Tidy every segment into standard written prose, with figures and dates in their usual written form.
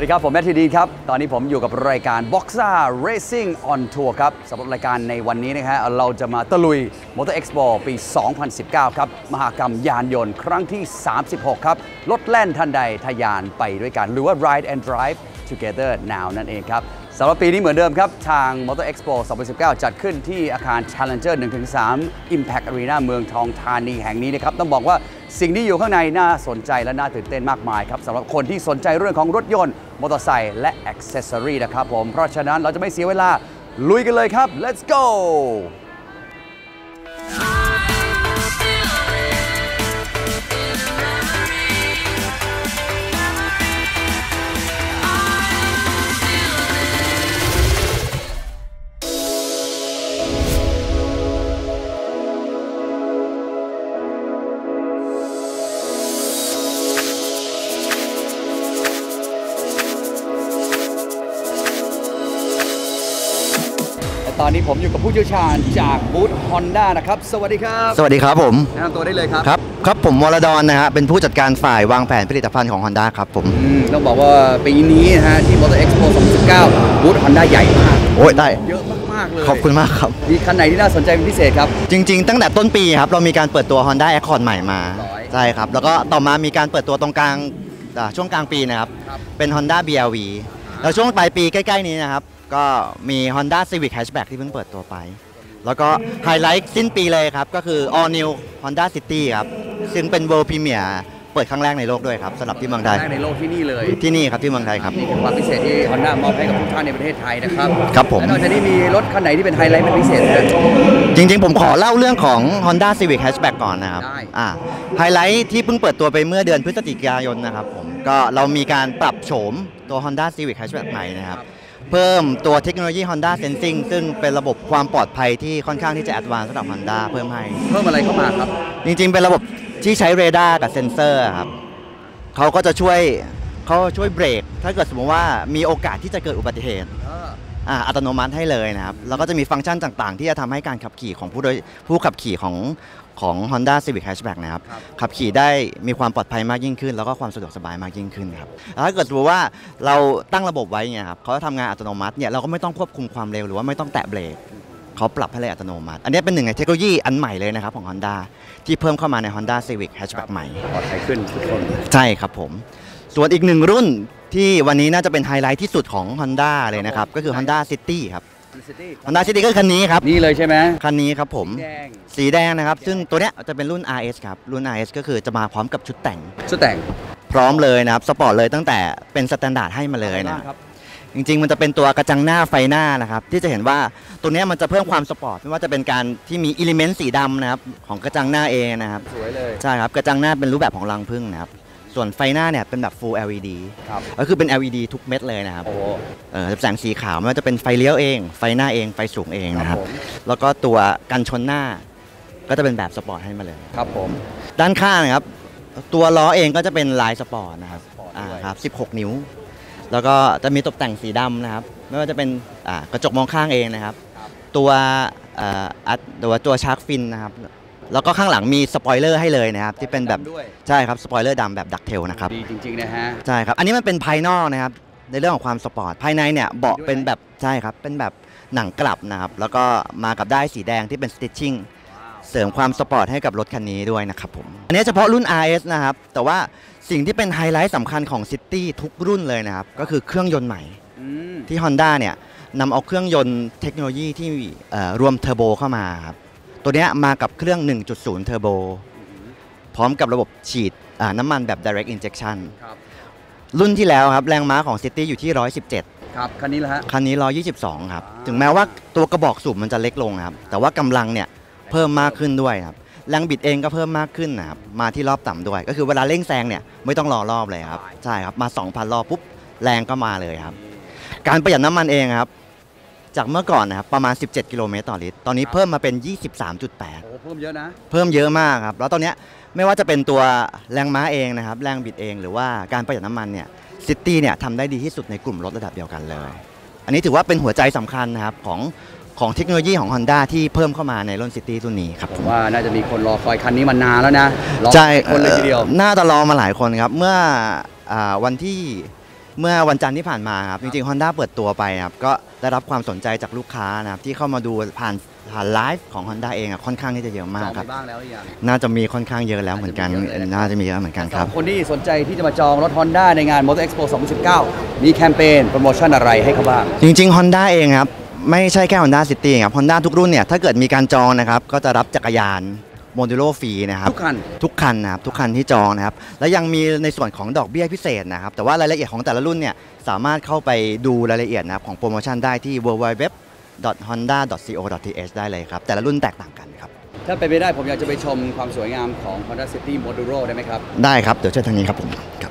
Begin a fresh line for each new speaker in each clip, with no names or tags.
ดีครับผมแมทธิวดีครับตอนนี้ผมอยู่กับรายการ Boxer Racing on Tour ครับสำหรับรายการในวันนี้นะฮะเราจะมาตะลุย Motor Expo ปี 2019 ครับมหกรรมยานยนต์ครั้งที่ 36 ครับรถแล่นทันใดทะยานไปด้วยกันหรือว่า Ride and Drive Together Now นั่นเองครับสำหรับปีนี้เหมือนเดิมครับทาง Motor Expo 2019 จัดขึ้นที่อาคาร Challenger 1-3 Impact Arena เมืองทองธานีแห่งนี้นะครับต้องบอกว่าสิ่งที่อยู่ข้างในน่าสนใจและน่าตื่นเต้นมากมายครับสำหรับคนที่สนใจเรื่องของรถยนต์มอเตอร์ไซค์และอ็อกเซสซอรีนะครับผมเพราะฉะนั้นเราจะไม่เสียเวลาลุยกันเลยครับ let's goตอนนี้ผมอยู่กับผู้เชี่ยวชาญจากบูธ Honda นะครับสวัสดีครับ
สวัสดีครับผม
แนะนำตัวได้เลยครับ
ครับผมวรดรนะฮะเป็นผู้จัดการฝ่ายวางแผนผลิตภัณฑ์ของ Honda ครับผม
ต้องบอกว่าปีนี้นะฮะที่ Motor Expo 2019 บูธ Honda ใหญ่มาก
โอ้ยได้
เยอะมากๆเลย
ขอบคุณมากครับ
มีคันไหนที่น่าสนใจเป็นพิเศษครับ
จริงๆตั้งแต่ต้นปีครับเรามีการเปิดตัว Honda Accord ใหม่มาใช่ครับแล้วก็ต่อมามีการเปิดตัวตรงกลางช่วงกลางปีนะครับเป็น Honda BRV แล้วช่วงปลายปีใกล้ๆนี้นะครับก็มี Honda Civic Hatchback ที่เพิ่งเปิดตัวไปแล้วก็ไฮไลท์สิ้นปีเลยครับก็คือ All New Honda City ครับซึ่งเป็น World Premiere เปิดครั้งแรกในโลกด้วยครับสำหรับที่เมืองไทย
ในโลกที่นี่เลย
ที่นี่ครับที่เมืองไทยครับ
นี่คือความพิเศษที่ Honda มอบให้กับทุกท่านในประเทศไทยนะครับ
ครับผม
แล้วนอกจากนี้มีรถคันไหนที่เป็นไฮไลท์เป็นพิเศษไหม
จริงๆผมขอเล่าเรื่องของ Honda Civic Hatchback ก่อนนะครับไฮไลท์ที่เพิ่งเปิดตัวไปเมื่อเดือนพฤศจิกายนนะครับผมก็เรามีการปรับโฉมตัว Honda Civic Hatchback ใหม่นะครับเพิ่มตัวเทคโนโลยี Honda Sensing ซึ่งเป็นระบบความปลอดภัยที่ค่อนข้างที่จะแอดวานซ์สำหรับ Honda เพิ่ม
อะไรเข้ามาครับ
จริงๆเป็นระบบที่ใช้เรดาร์กับเซ็นเซอร์ครับเขาก็จะช่วยเบรกถ้าเกิดสมมติว่ามีโอกาสที่จะเกิดอุบัติเหตุอัตโนมัติให้เลยนะครับแล้วก็จะมีฟังก์ชันต่างๆที่จะทำให้การขับขี่ของผู้ขับขี่ของ Honda Civic Hatchback นะครับขับขี่ได้มีความปลอดภัยมากยิ่งขึ้นแล้วก็ความสะดวกสบายมากยิ่งขึ้นครับถ้าเกิดสมมติว่าเราตั้งระบบไว้เนี่ยครับเขาจะทำงานอัตโนมัติเนี่ยเราก็ไม่ต้องควบคุมความเร็วหรือว่าไม่ต้องแตะเบรกเขาปรับให้เลยอัตโนมัติอันนี้เป็นหนึ่งในเทคโนโลยีอันใหม่เลยนะครับของ Honda ที่เพิ่มเข้ามาใน Honda Civic Hatchback ใหม่
ปลอดภัยขึ้นทุกคน
ใช่ครับผมส่วนอีกหนึ่งรุ่นที่วันนี้น่าจะเป็นไฮไลท์ที่สุดของ Honda เลยนะครับก็คือ Honda City ครับHonda City ก็คันนี้ครับ
นี่เลยใช่ไหม
คันนี้ครับผมสีแดงนะครับซึ่งตัวเนี้ยจะเป็นรุ่น RS ครับรุ่น RS ก็คือจะมาพร้อมกับชุดแต่งพร้อมเลยนะครับสปอร์ตเลยตั้งแต่เป็นสแตนดาร์ดให้มาเลยนะจริงๆมันจะเป็นตัวกระจังหน้าไฟหน้านะครับที่จะเห็นว่าตัวนี้มันจะเพิ่มความสปอร์ตไม่ว่าจะเป็นการที่มีอิเลเมนต์สีดำนะครับของกระจังหน้าเองนะครับ
สวยเลย
ใช่ครับกระจังหน้าเป็นรูปแบบของรังผึ้งนะครับส่วนไฟหน้าเนี่ยเป็นแบบ Full LED ก็คือเป็น LED ทุกเม็ดเลยนะครับแสงสีขาวไม่ว่าจะเป็นไฟเลี้ยวเองไฟหน้าเองไฟสูงเองนะครับแล้วก็ตัวกันชนหน้าก็จะเป็นแบบสปอร์ตให้มาเลย
ครับผม
ด้านข้างนะครับตัวล้อเองก็จะเป็นลายสปอร์ตนะครับครับ16 นิ้วแล้วก็จะมีตกแต่งสีดำนะครับไม่ว่าจะเป็นกระจกมองข้างเองนะครับตัวชาร์กฟินนะครับแล้วก็ข้างหลังมีสปอยเลอร์ให้เลยนะครับที่เป็นแบบใช่ครับสปอยเลอร์ดำแบบดักเทลนะครับ
ดีจริงๆนะฮะ
ใช่ครับอันนี้มันเป็นภายนอกนะครับในเรื่องของความสปอร์ตภายในเนี่ยเบาะเป็นแบบใช่ครับเป็นแบบหนังกลับนะครับแล้วก็มากับด้ายสีแดงที่เป็นสติชชิ่งเสริมความสปอร์ตให้กับรถคันนี้ด้วยนะครับผมอันนี้เฉพาะรุ่น RS นะครับแต่ว่าสิ่งที่เป็นไฮไลท์สำคัญของ City ทุกรุ่นเลยนะครับก็คือเครื่องยนต์ใหม่ที่ Honda เนี่ยนำเอาเครื่องยนต์เทคโนโลยีที่รวมเทอร์โบเข้ามาครับตัวนี้มากับเครื่อง 1.0 เทอร์โบพร้อมกับระบบฉีดน้ำมันแบบ direct injection รุ่นที่แล้วครับแรงม้าของ City อยู่ที่117
ครับคันนี้ละฮะ
คันนี้122ครับถึงแม้ว่าตัวกระบอกสูบมันจะเล็กลงครับแต่ว่ากำลังเนี่ยเพิ่มมากขึ้นด้วยครับแรงบิดเองก็เพิ่มมากขึ้นนะครับมาที่รอบต่ำด้วยก็คือเวลาเร่งแซงเนี่ยไม่ต้องรอรอบเลยครับใช่ครับมา 2,000 รอบปุ๊บแรงก็มาเลยครับการประหยัดน้ำมันเองครับจากเมื่อก่อนนะครับประมาณ17 กิโลเมตรต่อลิตรตอนนี้เพิ่มมาเป็น 23.8
โอ้เพิ่มเยอะนะ
เพิ่มเยอะมากครับแล้วตอนนี้ไม่ว่าจะเป็นตัวแรงม้าเองนะครับแรงบิดเองหรือว่าการประหยัดน้ำมันเนี่ยซิตี้เนี่ยทำได้ดีที่สุดในกลุ่มรถระดับเดียวกันเลยอันนี้ถือว่าเป็นหัวใจสำคัญนะครับของเทคโนโลยีของ Honda ที่เพิ่มเข้ามาในรุ่น City รุ่นนี้ครับ
ผมว่าน่าจะมีคนรอคอยคันนี้มานานแล้วนะ
ใช่คนเลยทีเดียวน่าจะรอมาหลายคนครับเมื่อวันที่เมื่อวันจันทร์ที่ผ่านมาครับจริงๆ Honda เปิดตัวไปครับก็ได้รับความสนใจจากลูกค้านะครับที่เข้ามาดูผ่านไลฟ์ของ Honda เองค่อนข้างที่จะเยอะมากครับ
บ้างแล้วหรือยัง
น่าจะมีค่อนข้างเยอะแล้วเหมือนกันน่าจะมีเยอะเหมือนกันครับ
คนที่สนใจที่จะมาจองรถ Honda ในงาน Motor Expo 2019 มีแคมเปญโปรโมชั่นอะไรให้เขาบ้าง
จริงๆ Honda เองครับไม่ใช่แค่ Honda City ครับ Honda ทุกรุ่นเนี่ยถ้าเกิดมีการจองนะครับก็จะรับจักรยานโมดูโลฟรีนะครับ
ทุกคัน
นะครับทุกคันที่จองนะครับและยังมีในส่วนของดอกเบี้ยพิเศษนะครับแต่ว่ารายละเอียดของแต่ละรุ่นเนี่ยสามารถเข้าไปดูรายละเอียดนะครับของโปรโมชั่นได้ที่ www.honda.co.th ได้เลยครับแต่ละรุ่นแตกต่างกันครับ
ถ้าเป็นไปได้ผมอยากจะไปชมความสวยงามของ Honda City Moduro ได้ไหมครับ
ได้ครับเดี๋ยวเชิญทางนี้ครับผมครับ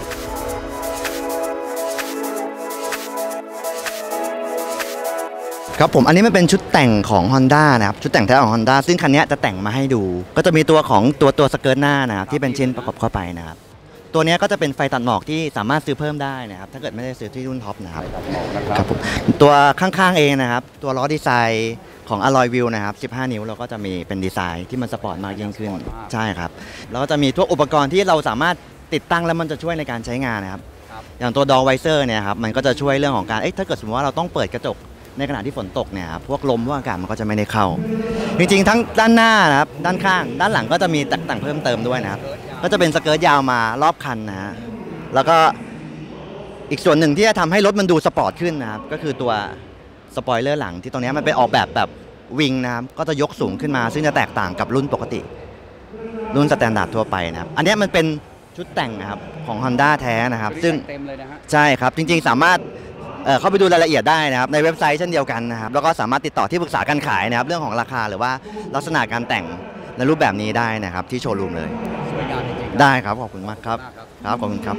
ครับผมอันนี้มันเป็นชุดแต่งของ Honda นะครับชุดแต่งแท้ของ Honda ซึ่งคันนี้จะแต่งมาให้ดูก็จะมีตัวของตัวสเกิร์ตหน้านะครับที่เป็นชิ้นประกอบเข้าไปนะครับตัวนี้ก็จะเป็นไฟตัดหมอกที่สามารถซื้อเพิ่มได้นะครับถ้าเกิดไม่ได้ซื้อที่รุ่นท็อปนะครับครับผมตัวข้างๆเองนะครับตัวล้อดีไซน์ของ Alloy Wheel นะครับ15 นิ้วเราก็จะมีเป็นดีไซน์ที่มันสปอร์ตมากยิ่งขึ้นใช่ครับแล้วก็จะมีทุกอุปกรณ์ที่เราสามารถติดตั้งแล้วมันจะช่วยในการใช้งานนะครับอย่างตัว Door Visor เนี่ยครับมันก็จะช่วยเรื่องของการถ้าเกิดสมมติว่าเราต้องเปิดกระจกในขณะที่ฝนตกเนี่ยครับพวกลมพวกอากาศมันก็จะไม่ได้เข้าจริงๆทั้งด้านหน้านะครับด้านข้างด้านหลังก็จะมีแต่งเพิ่มเติมด้วยนะครับก็จะเป็นสเกิร์ตยาวมารอบคันนะฮะแล้วก็อีกส่วนหนึ่งที่จะทำให้รถมันดูสปอร์ตขึ้นนะครับก็คือตัวสปอยเลอร์หลังที่ตรงนี้มันเป็นออกแบบวิงนะครับก็จะยกสูงขึ้นมาซึ่งจะแตกต่างกับรุ่นปกติรุ่นสแตนดาร์ดทั่วไปนะครับอันนี้มันเป็นชุดแต่งนะครับของ Honda แท้นะครับซึ่งใช่ครับจริงๆสามารถเข้าไปดูรายละเอียดได้นะครับในเว็บไซต์เช่นเดียวกันนะครับแล้วก็สามารถติดต่อที่ปรึกษาการขายนะครับเรื่องของราคาหรือว่าลักษณะการแต่งในรูปแบบนี้ได้นะครับที่โชว์รูมเลย
สวยงามจริงๆ
ได้ครับขอบคุณมากครับครับขอบคุณครับ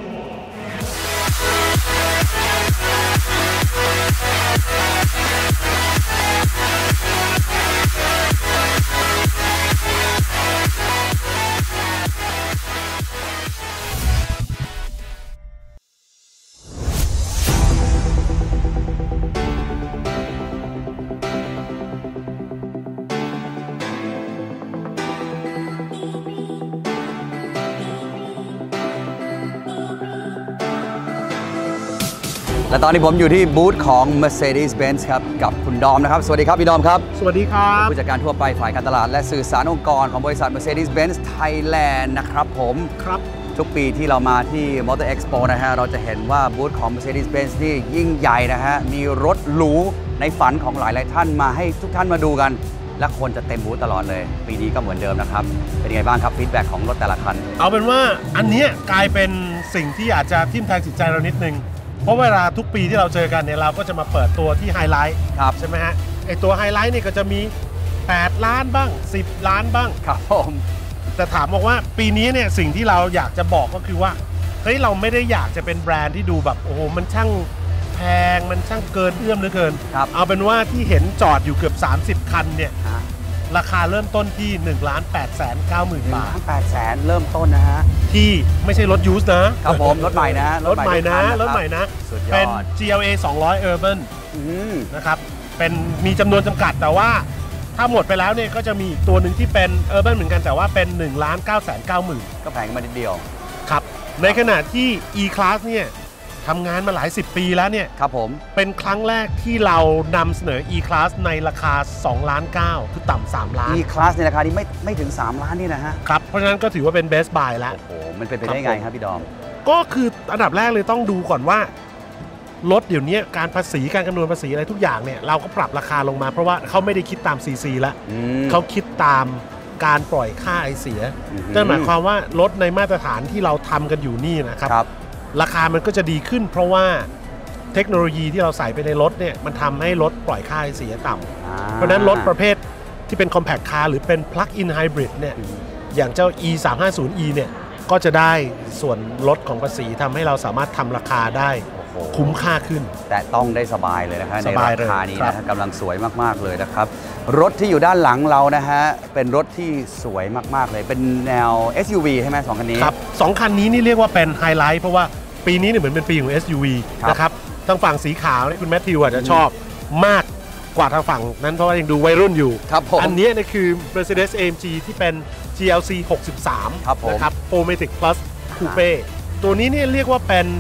และตอนนี้ผมอยู่ที่บูธของ Mercedes-Benz ครับกับคุณดอมนะครับสวัสดีครับพี่ดอมครับ
สวัสดีครับ
ผู้จัดการทั่วไปฝ่ายการตลาดและสื่อสารองค์กรของบริษัท Mercedes-Benz Thailand นะครับผม
ครับ
ทุกปีที่เรามาที่ Motor Expo นะฮะเราจะเห็นว่าบูธของ Mercedes-Benz ที่ยิ่งใหญ่นะฮะมีรถหรูในฝันของหลายๆท่านมาให้ทุกท่านมาดูกันและคนจะเต็มบูธตลอดเลยปีนี้ก็เหมือนเดิมนะครับเป็นยังไงบ้างครับฟีดแบ็กของรถแต่ละคัน
เอาเป็นว่าอันนี้กลายเป็นสิ่งที่อาจจะทิ่มแทงจิตใจเรานิดนึงเพราะเวลาทุกปีที่เราเจอกันเนี่ยเราก็จะมาเปิดตัวที่ไฮไลท์ใช่ไหมฮะไอตัวไฮไลท์นี่ก็จะมี8 ล้านบ้าง10 ล้านบ้าง
ครับผม
แต่ถามบอกว่าปีนี้เนี่ยสิ่งที่เราอยากจะบอกก็คือว่าเฮ้ยเราไม่ได้อยากจะเป็นแบรนด์ที่ดูแบบโอ้โหมันช่างแพงมันช่างเกินเอื้อมเหลือเกินเอาเป็นว่าที่เห็นจอดอยู่เกือบ30 คันเนี่ยราคาเริ่มต้นที่ 1,890,000 บาท
1,800,000เริ่มต้นนะฮะ
ที่ไม่ใช่รถยูสนะครับ
ผมรถใหม่นะ
รถใหม่นะเป็น GLA 200 Urban นะครับเป็นมีจำนวนจำกัดแต่ว่าถ้าหมดไปแล้วเนี่ยก็จะมีตัวหนึ่งที่เป็น Urban เหมือนกันแต่ว่าเป็น 1,990,000
ก็แพงมานิดเดียว
ครับในขณะที่ E-Class เนี่ยทำงานมาหลาย10 ปีแล้วเนี่ย
ครับผม
เป็นครั้งแรกที่เรานำเสนอ E-Class ในราคา2.9 ล้านคือต่ำ3 ล้าน
E-Class ในราคานี้ไม่ถึง3 ล้านนี่นะฮะ
ครับเพราะฉะนั้นก็ถือว่าเป็น Best Buy แล้ว
โอ้โหมันเป็นไปได้ไงครับพี่ดอม
ก็คืออันดับแรกเลยต้องดูก่อนว่ารถเดี๋ยวนี้การภาษีการคำนวณภาษีอะไรทุกอย่างเนี่ยเราก็ปรับราคาลงมาเพราะว่าเขาไม่ได้คิดตาม CC แล้วเขาคิดตามการปล่อยค่าไอเสียนั่นหมายความว่ารถในมาตรฐานที่เราทำกันอยู่นี่นะครับราคามันก็จะดีขึ้นเพราะว่าเทคโนโลยีที่เราใส่ไปในรถเนี่ยมันทำให้รถปล่อยค่าไอเสียต่ำเพราะนั้นรถประเภทที่เป็น Compact Car หรือเป็น Plug-in Hybrid เนี่ยอย่างเจ้า E350e เนี่ยก็จะได้ส่วนลดของภาษีทำให้เราสามารถทำราคาได้คุ้มค่าขึ้น
แต่ต้องได้สบายเลยนะครับในราคานี้นะกำลังสวยมากๆเลยนะครับรถที่อยู่ด้านหลังเรานะฮะเป็นรถที่สวยมากๆเลยเป็นแนว SUV ใช่ไหม2 คันนี้
ครับ2 คันนี้นี่เรียกว่าเป็นไฮไลท์เพราะว่าปีนี้เนี่ยเหมือนเป็นปีของ SUV นะครับทางฝั่งสีขาวนี่คุณแมทธิวอาจจะชอบมากกว่าทางฝั่งนั้นเพราะว่ายังดูวัยรุ่นอยู่อันนี้เนี่ยคือ Mercedes-AMG ที่เป็น GLC 63นะครับ 4MATIC Plus Coupe ตัวนี้เนี่ยเรียกว่าเป็น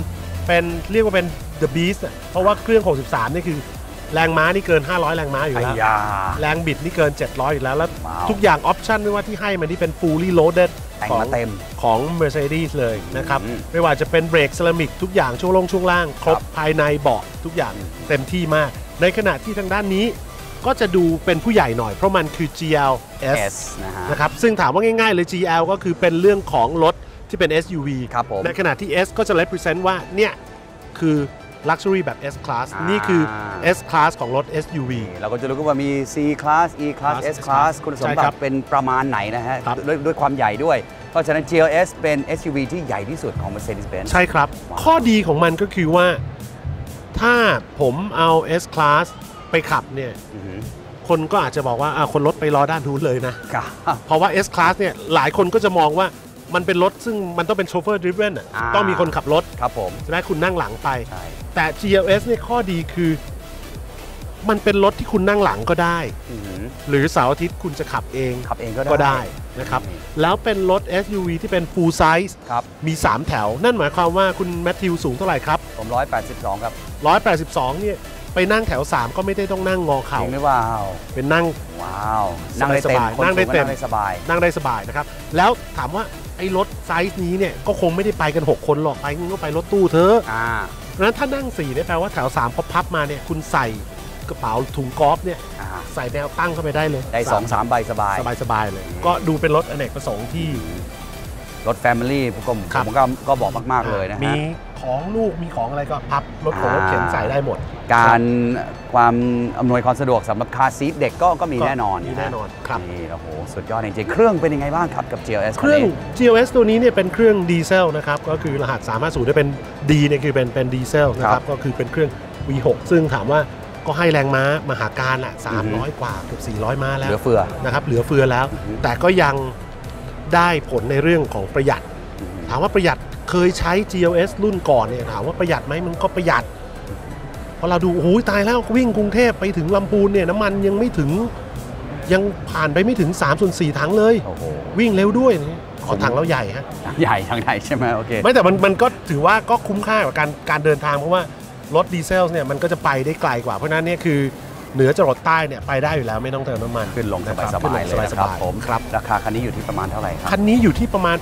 เป็นเรียกว่าเป็น The Beast เพราะว่าเครื่อง63นี่คือแรงม้านี่เกิน500แรงม้าอยู่แล้วแรงบิดนี่เกิน700อยู่แล้วทุกอย่างออปชั่นไม่ว่าที่ให้มันที่เป็น fully loaded
แต่งมาเต็ม
ของ Mercedes เลยนะครับไม่ว่าจะเป็นเบรกเซรามิกทุกอย่างช่วงล่างครบภายในเบาะทุกอย่างเต็มที่มากในขณะที่ทางด้านนี้ก็จะดูเป็นผู้ใหญ่หน่อยเพราะมันคือ GLS นะครับซึ่งถามว่าง่ายๆเลย GL ก็คือเป็นเรื่องของรถที่เป็น SUV ในขณะที่ S ก็จะ represent ว่าเนี่ยคือ Luxury แบบ S Class นี่คือ S Class ของรถ SUV
เราก็จะรู้ว่ามี C Class E Class S Class คุณสมบัติเป็นประมาณไหนนะฮะด้วยความใหญ่ด้วยเพราะฉะนั้น GLS เป็น SUV ที่ใหญ่ที่สุดของ Mercedes-Benz
ใช่ครับข้อดีของมันก็คือว่าถ้าผมเอา S Class ไปขับเนี่ยคนก็อาจจะบอกว่าคนรถไปรอด้านนู้นเลยนะเพราะว่า S Class เนี่ยหลายคนก็จะมองว่ามันเป็นรถซึ่งมันต้องเป็นโชเฟอร์ดริฟเว่นต้องมีคนขับรถ
ครับผม
ใช่ไหมคุณนั่งหลังไปแต่ GLS เนี่ยข้อดีคือมันเป็นรถที่คุณนั่งหลังก็ได้หรือเสาร์อาทิตย์คุณจะขับเองก็ได้นะครับแล้วเป็นรถ SUV ที่เป็น full size มี3แถวนั่นหมายความว่าคุณแมทธิวสูงเท่าไหร่ครับ
ผม182ครับ
182เนี่ยไปนั่งแถว3ก็ไม่ได้ต้องนั่งงอเข่า
จริงหรือเปล่า
เป็นนั่ง
นั่งได้เต็ม
นั่งได้เต็มนั่งได้สบายนะครับแล้วถามว่าไอ้รถไซส์นี้เนี่ยก็คงไม่ได้ไปกัน6คนหรอกไปก็ไปรถตู้เถอะเพราะฉะนั้นถ้านั่ง4เนี่ยแปลว่าแถว3พอพับมาเนี่ยคุณใส่กระเป๋าถุงกอล์ฟเนี่ยใส่แนวตั้งเข้าไปได้เลย
ได้ 2-3 ใบสบาย
เลยก็ดูเป็นรถอเนกประสงค์ที่
รถ Family ผมก็บอกมากๆเลยนะฮะ
มีของลูกมีของอะไรก็พับรถเข็นใส่ได้หมด
การความอำนวยความสะดวกสำหรับคาร์ซีทเด็กก็มีแน่นอน
ครับ
นี่โอ้โหสุดยอดจริงๆเครื่องเป็นยังไงบ้างครับกับ GLS
เครื่อง GLS ตัวนี้เนี่ยเป็นเครื่องดีเซลนะครับก็คือรหัส350ได้เป็น D เนี่ยคือเป็นดีเซลนะครับก็คือเป็นเครื่อง V6 ซึ่งถามว่าก็ให้แรงม้ามหาการละ300 กว่าเกือบ400 ม้าแล้ว
เหลือเฟือ
นะครับเหลือเฟือแล้วแต่ก็ยังได้ผลในเรื่องของประหยัดถามว่าประหยัดเคยใช้ GLS รุ่นก่อนเนี่ยถามว่าประหยัดไหมมันก็ประหยัดพอเราดูโอ้โหตายแล้ววิ่งกรุงเทพไปถึงลำพูนเนี่ยน้ำมันยังไม่ถึงยังผ่านไปไม่ถึง3/4 ถังเลยวิ่งเร็วด้วยขอถังเราใหญ่ฮะ
ใหญ่ทางไหนใช่ไหมโอเค
ไม่แต่มันก็ถือว่าก็คุ้มค่ากับการเดินทางเพราะว่ารถดีเซลเนี่ยมันก็จะไปได้ไกลกว่าเพราะนั้นเนี่ยคือเหนือจรดใต้เนี่ยไปได้อยู่แล้วไม่ต้องเติมน้ำมัน
ขึ้นลงสบายๆเลยนะครับผม
ครับ
ราคาคันนี้อยู่ที่ประมาณเท่าไหร่ครับ
คันนี้อยู่ที่ประมาณ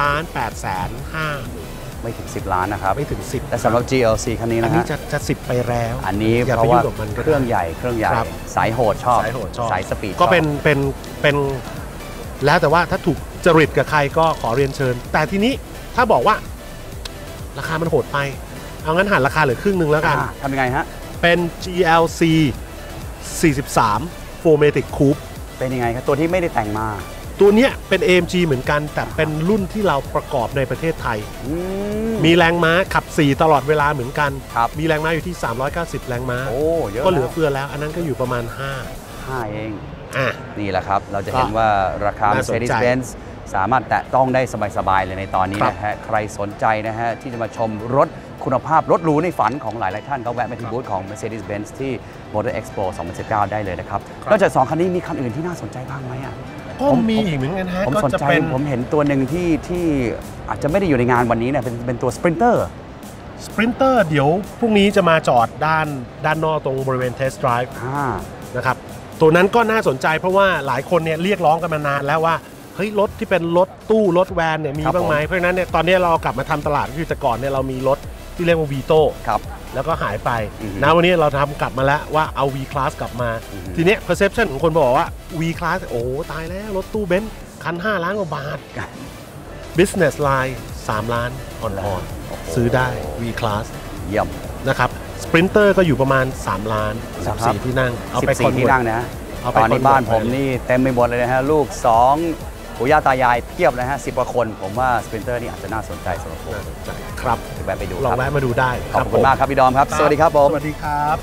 8,850,000
ไม่ถึง10 ล้านนะครับ
ไม่ถึง10
แต่สำหรับ GLC คันนี้นะ
อันนี้จะ10ไปแล้ว
อันนี้เพราะว่าเครื่องใหญ่สายโหดชอบสายสปีด
ก็เป็นแล้วแต่ว่าถ้าถูกจริตกับใครก็ขอเรียนเชิญแต่ทีนี้ถ้าบอกว่าราคามันโหดไปเอางั้นหันราคาเหลือครึ่งนึงแล้วกัน
ทำยังไงฮะ
เป็น GLC 43 4matic Coupe
เป็นยังไงครับตัวที่ไม่ได้แต่งมา
ตัวนี้เป็น AMG เหมือนกันแต่เป็นรุ่นที่เราประกอบในประเทศไทยมีแรงม้าขับ4ตลอดเวลาเหมือนกันมีแรงม้าอยู่ที่390แรงม้าก็เหลือเฟือแล้วอันนั้นก็อยู่ประมาณ5
เองนี่แหละครับเราจะเห็นว่าราคา Mercedes-Benz สามารถแตะต้องได้สบายๆเลยในตอนนี้นะฮะใครสนใจนะฮะที่จะมาชมรถคุณภาพรถหรูในฝันของหลายๆท่านก็แวะไปที่บูธของ Mercedes-Benz ที่ Motor Expo 2019 ได้เลยนะครับนอกจาก2คันนี้มีคันอื่นที่น่าสนใจบ้างไหม
ก็มีอีกเหมือนกันฮะ
ผมสนใจผมเห็นตัวหนึ่งที่อาจจะไม่ได้อยู่ในงานวันนี้เนี่ยเป็นตัว Sprinter
เดี๋ยวพรุ่งนี้จะมาจอดด้านนอกตรงบริเวณ Test Drive นะครับตัวนั้นก็น่าสนใจเพราะว่าหลายคนเนี่ยเรียกร้องกันมานานแล้วว่าเฮ้ยรถที่เป็นรถตู้รถแวนเนี่ยมีบ้างไหมเพราะฉะนั้นเนี่ยตอนนี้เรากลับมาทำตลาดคือแต่ก่อนเนี่ยเรามีรถที่เรียกว่าวีโต้แล้วก็หายไปนะวันนี้เราทำกลับมาแล้วว่าเอา V Class กลับมาทีนี้ perception ของคนบอกว่า V Class โอ้ตายแล้วรถตู้เบนซ์คัน5 ล้านกว่าบาท Business Line 3 ล้านอ่อนๆซื้อได้ V Class
เยี่ยม
นะครับ Sprinter ก็อยู่ประมาณ3 ล้าน14ที่นั่ง
เอาไป14ที่นั่งนะตอนนี้บ้านผมนี่เต็มไปหมดเลยนะฮะลูก2ปู่ย่าตายายเพียบเลยฮะ10 กว่าคนผมว่า Sprinter นี่อาจจะน่าสนใจสำหรับผม
ครับ
แวะไปดู
ลองแวะมาดูได้
ขอบคุณมากครับพี่ดอมครับสวัสดีครับผม
สวัสดีครับ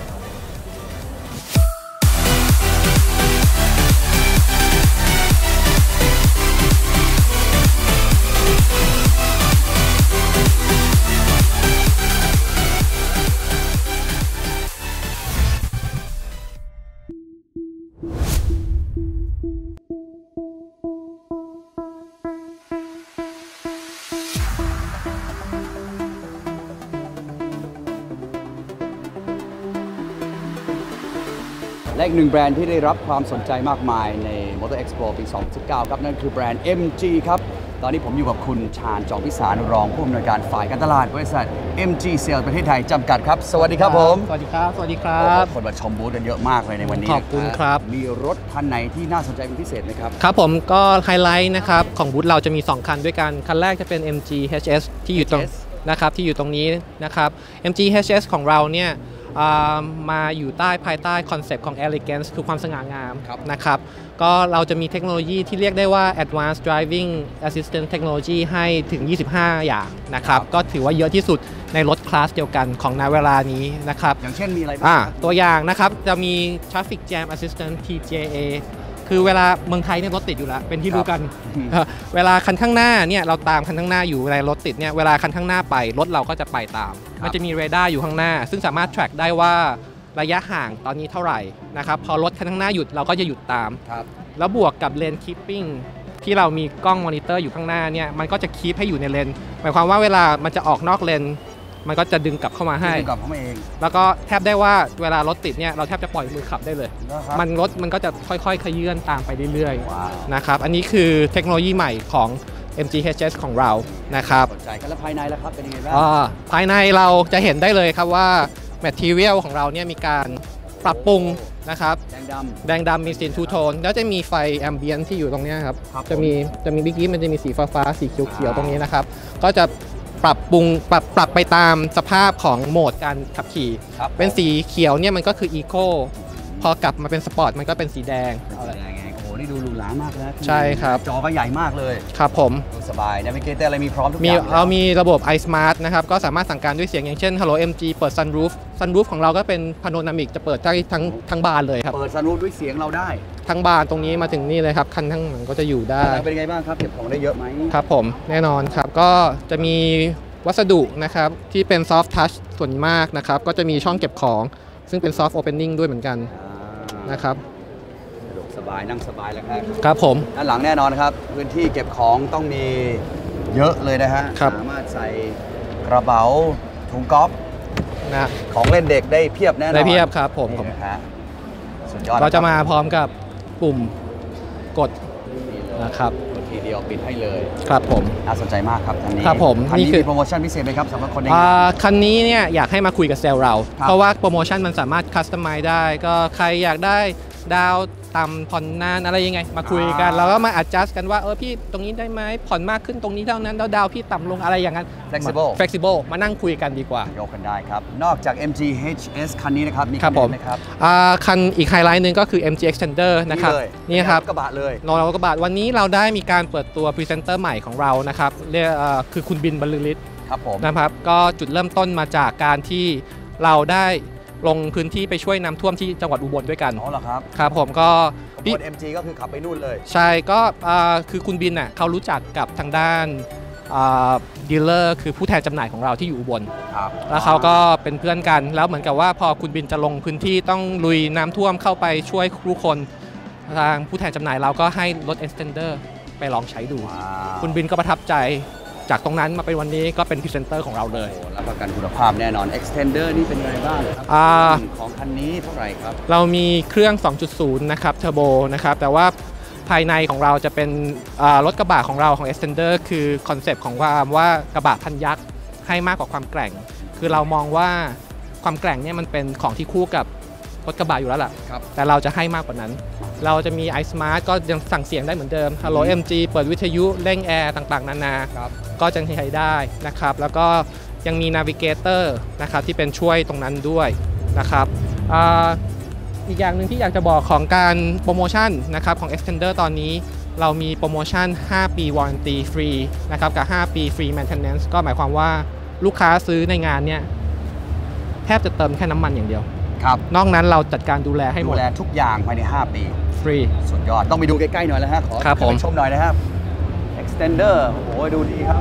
และอีกหนึ่งแบรนด์ที่ได้รับความสนใจมากมายใน Motor Expo ปี 2019 ครับนั่นคือแบรนด์ MG ครับตอนนี้ผมอยู่กับคุณชาญจองพิสารรองผู้อำนวยการฝ่ายการตลาดบริษัท MG Sales ประเทศไทยจำกัดครับสวัสดีครับผม
สวัสดีครับสวัสดีครับ
คนมาชมบูธกันเยอะมากเลยในวันนี้
ขอบคุณครับ
มีรถคันไหนที่น่าสนใจเป็นพิเศษไหมครับ
ครับผมก็ไฮไลท์นะครับของบูธเราจะมี 2 คันด้วยกัน คันแรกจะเป็น MG HS ที่อยู่ตรง
HS
นะครับที่อยู่ตรงนี้นะครับ MG HS ของเราเนี่ยมาอยู่ภายใต้คอนเซปต์ของ elegance คือความสง่างาม
ครับ
นะครับก็เราจะมีเทคโนโลยีที่เรียกได้ว่า advanced driving assistant technology ให้ถึง 25 อย่างนะครับก็ถือว่าเยอะที่สุดในรถคลาสเดียวกันของณเวลานี้นะครับ
อย่างเช่นมีอะไรบ้างครับ
ตัวอย่างนะครับจะมี Traffic Jam Assistant TJA คือเวลาเมืองไทยเนี่ยรถติดอยู่แล้วเป็นที่รู้กัน เวลาคันข้างหน้าเนี่ยเราตามคันข้างหน้าอยู่เวลารถติดเนี่ยเวลาคันข้างหน้าไปรถเราก็จะไปตาม มันจะมีเรดาร์อยู่ข้างหน้า ซึ่งสามารถ track ได้ว่าระยะห่างตอนนี้เท่าไหร่นะครับพอรถคันข้างหน้าหยุดเราก็จะหยุดตาม
ครับ
แล้วบวกกับเลนคีปปิ้งที่เรามีกล้องมอนิเตอร์อยู่ข้างหน้าเนี่ยมันก็จะคีปให้อยู่ในเลนหมายความว่าเวลามันจะออกนอกเลนมันก็จะดึงกลับเข้ามาให้
กลับเข้ามาเอง
แล้วก็แทบได้ว่าเวลารถติดเนี่ยเราแทบจะปล่อยมือขับได้เลย
นะครับ
มันรถมันก็จะค่อยๆขยื่นตามไปเรื่อย
ว้าว
ๆนะครับอันนี้คือเทคโนโลยีใหม่ของ MGHS ของเรานะครับ
สนใจกันแล้วภายในแล้วครับเป็นยังไงบ้าง
ภายในเราจะเห็นได้เลยครับว่า Material ของเราเนี่ยมีการปรับปรุงนะครับ
แดงด
แดงดำมีสีทูโทนแล้วจะมีไฟแอมเบียนที่อยู่ตรงเนี้ยครับ
ครับ
จะมีเมื่อกี้มันจะมีสีฟ้าๆสีเขียวๆตรงนี้นะครับก็จะปรับปรุงปรับไปตามสภาพของโหมดการขับขี่
ำครับ
เป็นสีเขียวเนี่ยมันก็คืออีโคพอกลับมาเป็นสปอร์ตมันก็เป็นสีแดง
เอาอะไรไงโอ้โหนี่ดูหรูหรามากนะ
ใช่ครับ
จอก็ใหญ่มากเลย
ครับผม
ดูสบายนาวิเกเตอร์อะไรมีพร้อมทุกอ
มี
ย่าง
เรามีระบบ iSmart นะครับก็สามารถสั่งการด้วยเสียงอย่างเช่น Hello MG เปิด Sunroof ของเราก็เป็นพาโนนามิกจะเปิดได้ทั้งบานเลยครับ
เปิดซันรูฟด้วยเสียงเราได้
ทั้งบานตรงนี้มาถึงนี่เลยครับคันทั้งหลังก็จะอยู่ได้
เป็นยังไงบ้างครับเก็บของได้เยอะไหม
ครับผมแน่นอนครับก็จะมีวัสดุนะครับที่เป็น Soft Touch ส่วนมากนะครับก็จะมีช่องเก็บของซึ่งเป็น Soft Opening ด้วยเหมือนกันนะครับ
สะดวกสบายนั่งสบายแล้วครับ
ครับผม
ด้านหลังแน่นอนครับพื้นที่เก็บของต้องมีเยอะเลยนะฮะ
ครับ
สามารถใส่กระเป๋าถุงก๊อล์ฟ
นะ
ของเล่นเด็กได้เพียบแน่นอน
ได้เพียบครับผม
นี่นะฮะสุดยอด
เราจะมาพร้อมกับปุ่มกดนะครับ
กดทีเดียวปิดให้เลย
ครับผม
น่าสนใจมากครับคันนี้
ครับผม
คันนี้
นี่คือ
มีโปรโมชั่นพิเศษไหมครับสำหรับคนใน
คันนี้เนี่ยอยากให้มาคุยกับเซลล์เรา
ครับ
เพราะว่าโปรโมชั่นมันสามารถคัสตอมไมซ์ได้ ก็ใครอยากได้ดาวต่ำผ่อนนานอะไรยังไง มาคุยกันแล้วก็มาอัดจัสกันว่าพี่ตรงนี้ได้ไหมผ่อนมากขึ้นตรงนี้เท่านั้นแล้วดาวพี่ต่ำลงอะไรอย่างนั้น flexible มานั่งคุยกันดีกว่า
ยกกันได้ครับ นอกจาก MG HS คันนี้นะครับ มี
ครับ
คัน
ผ
อื่
ม
นไหมครับ
คันอีกไฮไลท์หนึ่งก็คือ MG Extender นะครับ
เลย
นี่ครับ
กระบะเลย
เรากระบะวันนี้เราได้มีการเปิดตัวพรีเซนเตอร์ใหม่ของเรานะครับเรียกคือคุณบินบรรลือฤทธิ์
ครับผม
นะครับก็จุดเริ่มต้นมาจากการที่เราได้ลงพื้นที่ไปช่วยน้ำท่วมที่จังหวัดอุบลด้วยกัน
อ๋อเหรอครับ
ครับผมก็
ขบวน MG ก็คือขับไปนู่นเลย
ใช่ก็คือคุณบินน่ะเขารู้จักกับทางด้านดีลเลอร์คือผู้แทนจำหน่ายของเราที่อยู่อุบล
ครับ
แล้วเขาก็เป็นเพื่อนกันแล้วเหมือนกับว่าพอคุณบินจะลงพื้นที่ต้องลุยน้ำท่วมเข้าไปช่วยผู้คนทางผู้แทนจำหน่ายเราก็ให้รถ Extender ไปลองใช้ดู
ว้าว
คุณบินก็ประทับใจจากตรงนั้นมาเป็นวันนี้ก็เป็นพรีเซนเตอร์ของเราเลย
โอ้รับประกันคุณภาพแน่นอน Extender นี่เป็นยังไงบ้างครับ ของคันนี้เท่าไหร่ครับ
เรามีเครื่อง 2.0 นะครับเทอร์โบนะครับแต่ว่าภายในของเราจะเป็นรถกระบะของเราของ Extender คือคอนเซปต์ของว่ากระบะพันยักษ์ให้มากกว่าความแกร่ง คือเรามองว่าความแกร่งเนี่ยมันเป็นของที่คู่กับรถกระบะอยู่แล้วล่ะ
ครับ
แต่เราจะให้มากกว่านั้น เราจะมี iSmart ก็ยังสั่งเสียงได้เหมือนเดิม Hello MG เปิดวิทยุเร่งแอร์ต่างๆนานา
ครับ
ก็จะใช้ได้นะครับ แล้วก็ยังมี Navigator นะครับที่เป็นช่วยตรงนั้นด้วยนะครับอีกอย่างหนึ่งที่อยากจะบอกของการโปรโมชั่นนะครับของ Extender ตอนนี้เรามีโปรโมชั่น 5 ปี Warranty ฟรีนะครับกับ 5 ปี Free Maintenance ก็หมายความว่าลูกค้าซื้อในงานเนี่ยแทบจะเติมแค่น้ำมันอย่างเดียว
ครับ
นอกนั้นเราจัดการดูแลให้หม
ดู
ด
แลทุกอย่างภายใน 5 ปี
ฟรี
สุดยอด ต้องไปดูใกล้ๆหน่อยแล้วฮะ ขอ
ครับผม
ไปชมหน่อยนะครับ Extender โอ้โห ดูดีครับ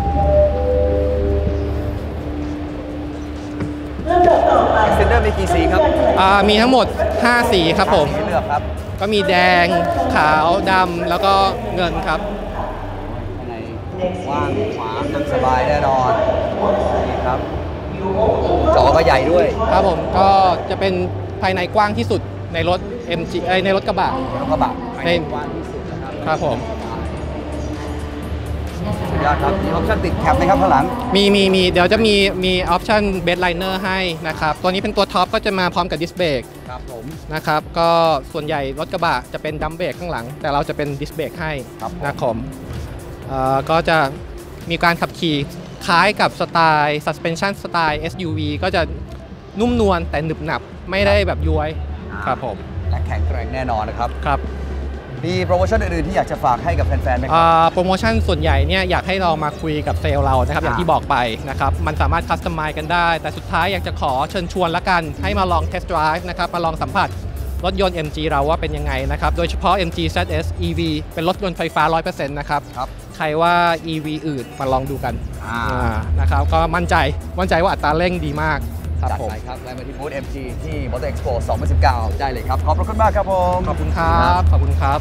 Extender มีกี่สีครับ
มีทั้งหมด 5 สีครับผม
สีให้เลือกครับ
ก็มีแดง ขาว ดำ แล้วก็เงินครับ
ข้างในว่างขวางนั่งสบายแน่นอนนี่ครับ จอก็ใหญ่ด้วย
ครับผมก็จะเป็นภายในกว้างที่สุดในรถ MG ในรถกระบะ
รถกระบะ
ใน
กว้างที่สุดนะครับ
ครับผม
สุดยอดครับมีออปชั่นติดแคปไหมครับข้างหลัง
มีเดี๋ยวจะมีออปชั่นเบสไลเนอร์ให้นะครับตัวนี้เป็นตัวท็อปก็จะมาพร้อมกับดิสเบรก
ครับผม
นะครับก็ส่วนใหญ่รถกระบะจะเป็นดัมเบรกข้างหลังแต่เราจะเป็นดิสเบรกให้นะครับก็จะมีการขับขี่คล้ายกับสไตล์ suspension สไตล์ SUV ก็จะนุ่มนวลแต่หนึบหนับไม่ได้แบบย้วยครับผม
และแข็งแกร่งแน่นอนนะครับ
ครับ
มีโปรโมชั่นอื่นๆที่อยากจะฝากให้กับแฟนๆไหมครับ
โปรโมชั่นส่วนใหญ่เนี่ยอยากให้เรามาคุยกับเซลล์เรานะครับอย่างที่บอกไปนะครับมันสามารถคัสตอมไมซ์กันได้ แต่สุดท้ายอยากจะขอเชิญชวนละกันให้มาลองเทสต์ไดรฟ์นะครับมาลองสัมผัสรถยนต์ MG เราว่าเป็นยังไงนะครับโดยเฉพาะ MG ZS EV เป็นรถยนต์ไฟฟ้า 100% นะครับ
ครับ
ใครว่า EV อื่นมาลองดูกันนะครับก็มั่นใจว่าอัตราเร่งดีมากครับ
จัด
ผม
ไปครับและมาที่บูธ MG ที่ Motor Expo 2019 ได้เลยครับ ขอบพระคุณมากครับผม
ขอบคุณครับขอบคุณครับ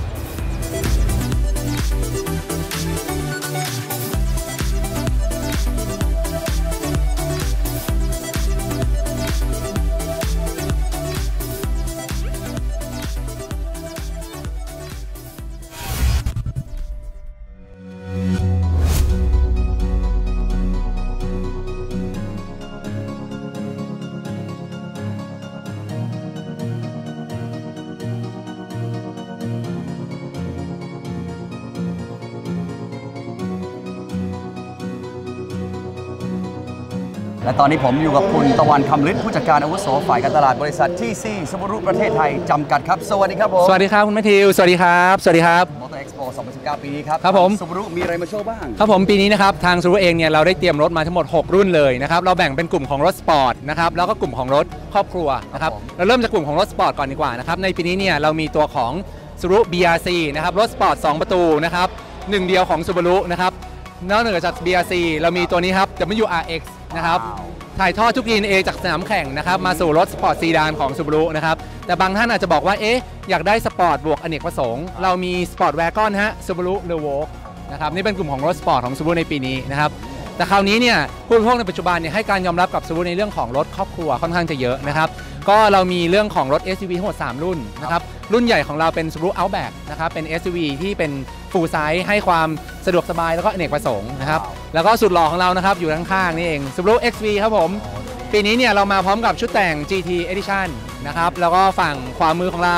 และตอนนี้ผมอยู่กับคุณตะวันคำฤทธิ์ผู้จัดการอาวุโสฝ่ายการตลาดบริษัท TC ซูบารุประเทศไทยจำกัดครับสวัสดีครับผม
สวัสดีครับคุณแมทธิวสวัสดีครับสวัสดีครับ
Motor Expo 2019 ปีนี้ครับ
ครับผม
ซูบารุมีอะไรมาโชว์บ้าง
ครับผมปีนี้นะครับทางซูรุเองเนี่ยเราได้เตรียมรถมาทั้งหมด 6 รุ่นเลยนะครับเราแบ่งเป็นกลุ่มของรถสปอร์ตนะครับแล้วก็กลุ่มของรถครอบครัวนะครับเราเริ่มจากกลุ่มของรถสปอร์ตก่อนดีกว่านะครับในปีนี้เนี่ยเรามีตัวของซูรุ BRC นะครับรถสปอร์ต2ประตูนะครับหนึ่งเดียวของซูบารุนะครับนอกเหนือจาก BRC เรามีตัวนี้ครับ WRX นะครับถ่ายทอดทุก DNA จากสนามแข่งนะครับมาสู่รถสปอร์ตซีดานของซูบารุนะครับแต่บางท่านอาจจะบอกว่าเอ๊ะอยากได้สปอร์ตบวกอเนกประสงค์เรามีสปอร์ตแวร์กอนฮะซูบารุเลโวนะครับนี่เป็นกลุ่มของรถสปอร์ตของซูบารุในปีนี้นะครับแต่คราวนี้เนี่ยผู้บริโภคในปัจจุบันเนี่ยให้การยอมรับกับซูบารุในเรื่องของรถครอบครัวค่อนข้างจะเยอะนะครับก็เรามีเรื่องของรถ SUV ทั้งหมด3รุ่นนะครับรุ่นใหญ่ของเราเป็น Subaru Outback นะครับเป็น SUV ที่เป็น full size ให้ความสะดวกสบายแล้วก็อเนกประสงค์นะครับแล้วก็สุดหล่อของเรานะครับอยู่ข้างๆนี่เอง Subaru XV ครับผมปีนี้เนี่ยเรามาพร้อมกับชุดแต่ง GT Edition นะครับแล้วก็ฝั่งขวามือของเรา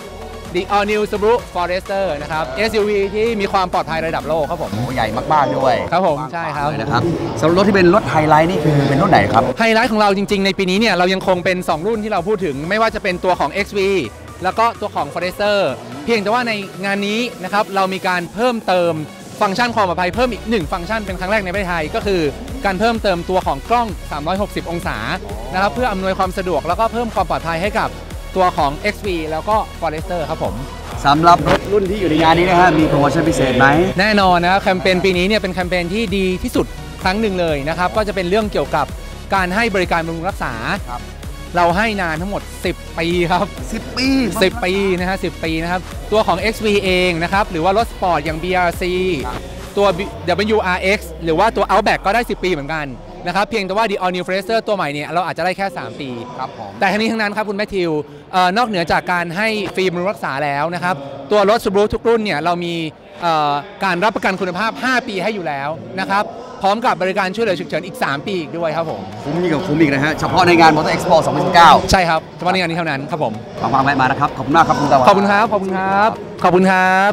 The All New Subaru Forester นะครับ SUV ที่มีความปลอดภัยระดับโลกครับผม
โอ้ใหญ่มากๆด้วย
ครับผมใช่ครับ
เลยนะครับสำหรับรถที่เป็นรถไฮไลท์นี่คือเป็นรุ่นไหนครับ
ไฮไลท์ของเราจริงๆในปีนี้เนี่ยเรายังคงเป็น 2 รุ่นที่เราพูดถึงไม่ว่าจะเป็นตัวของ XV แล้วก็ตัวของ Forester เพียงแต่ว่าในงานนี้นะครับเรามีการเพิ่มเติมฟังก์ชันความปลอดภัยเพิ่มอีก1ฟังก์ชันเป็นครั้งแรกในประเทศไทยก็คือการเพิ่มเติมตัวของกล้อง 360 องศานะครับเพื่ออำนวยความสะดวกแล้วก็เพิ่มความปลอดภัยให้กับตัวของ XV แล้วก็ Forester ครับผม
สำหรับรถรุ่นที่อยู่ในงานนี้นะฮะมีโปรโมชั่นพิเศษไหม
แน่นอนนะครับแคมเปญปีนี้เนี่ยเป็นแคมเปญที่ดีที่สุดครั้งหนึ่งเลยนะครับก็จะเป็นเรื่องเกี่ยวกับการให้บริการบำรุงรักษาเราให้นานทั้งหมด10 ปีครับ
10 ปี
10 ปีนะฮะ10 ปีนะครับตัวของ XV เองนะครับหรือว่ารถสปอร์ตอย่าง BRC ตัว WRX หรือว่าตัว Outback ก็ได้10 ปีเหมือนกันนะครับเพียงแต่ว่า The All New Forester ตัวใหม่เนี่ยเราอาจจะได้แค่3 ปี
ครับผม
แต่ทั้งนี้ทั้งนั้นครับคุณแมทธิวนอกเหนือจากการให้ฟรีบำรุงรักษาแล้วนะครับตัวรถ Subaru ทุกรุ่นเนี่ยเรามีการรับประกันคุณภาพ5 ปีให้อยู่แล้วนะครับพร้อมกับบริการช่วยเหลือฉุกเฉินอีก3 ปีอีกด้วยครับผม
คุ้มยิ่งกว่าคุ้มอีกนะฮะเฉพาะในงาน Motor Expo 2019
ใช่ครับเฉพาะในงานนี้เท่านั้นครับผม
วางๆแวะมานะครับขอบคุณมากครับคุณตะวัน
ขอบคุณครับขอบคุณครับขอบคุณครับ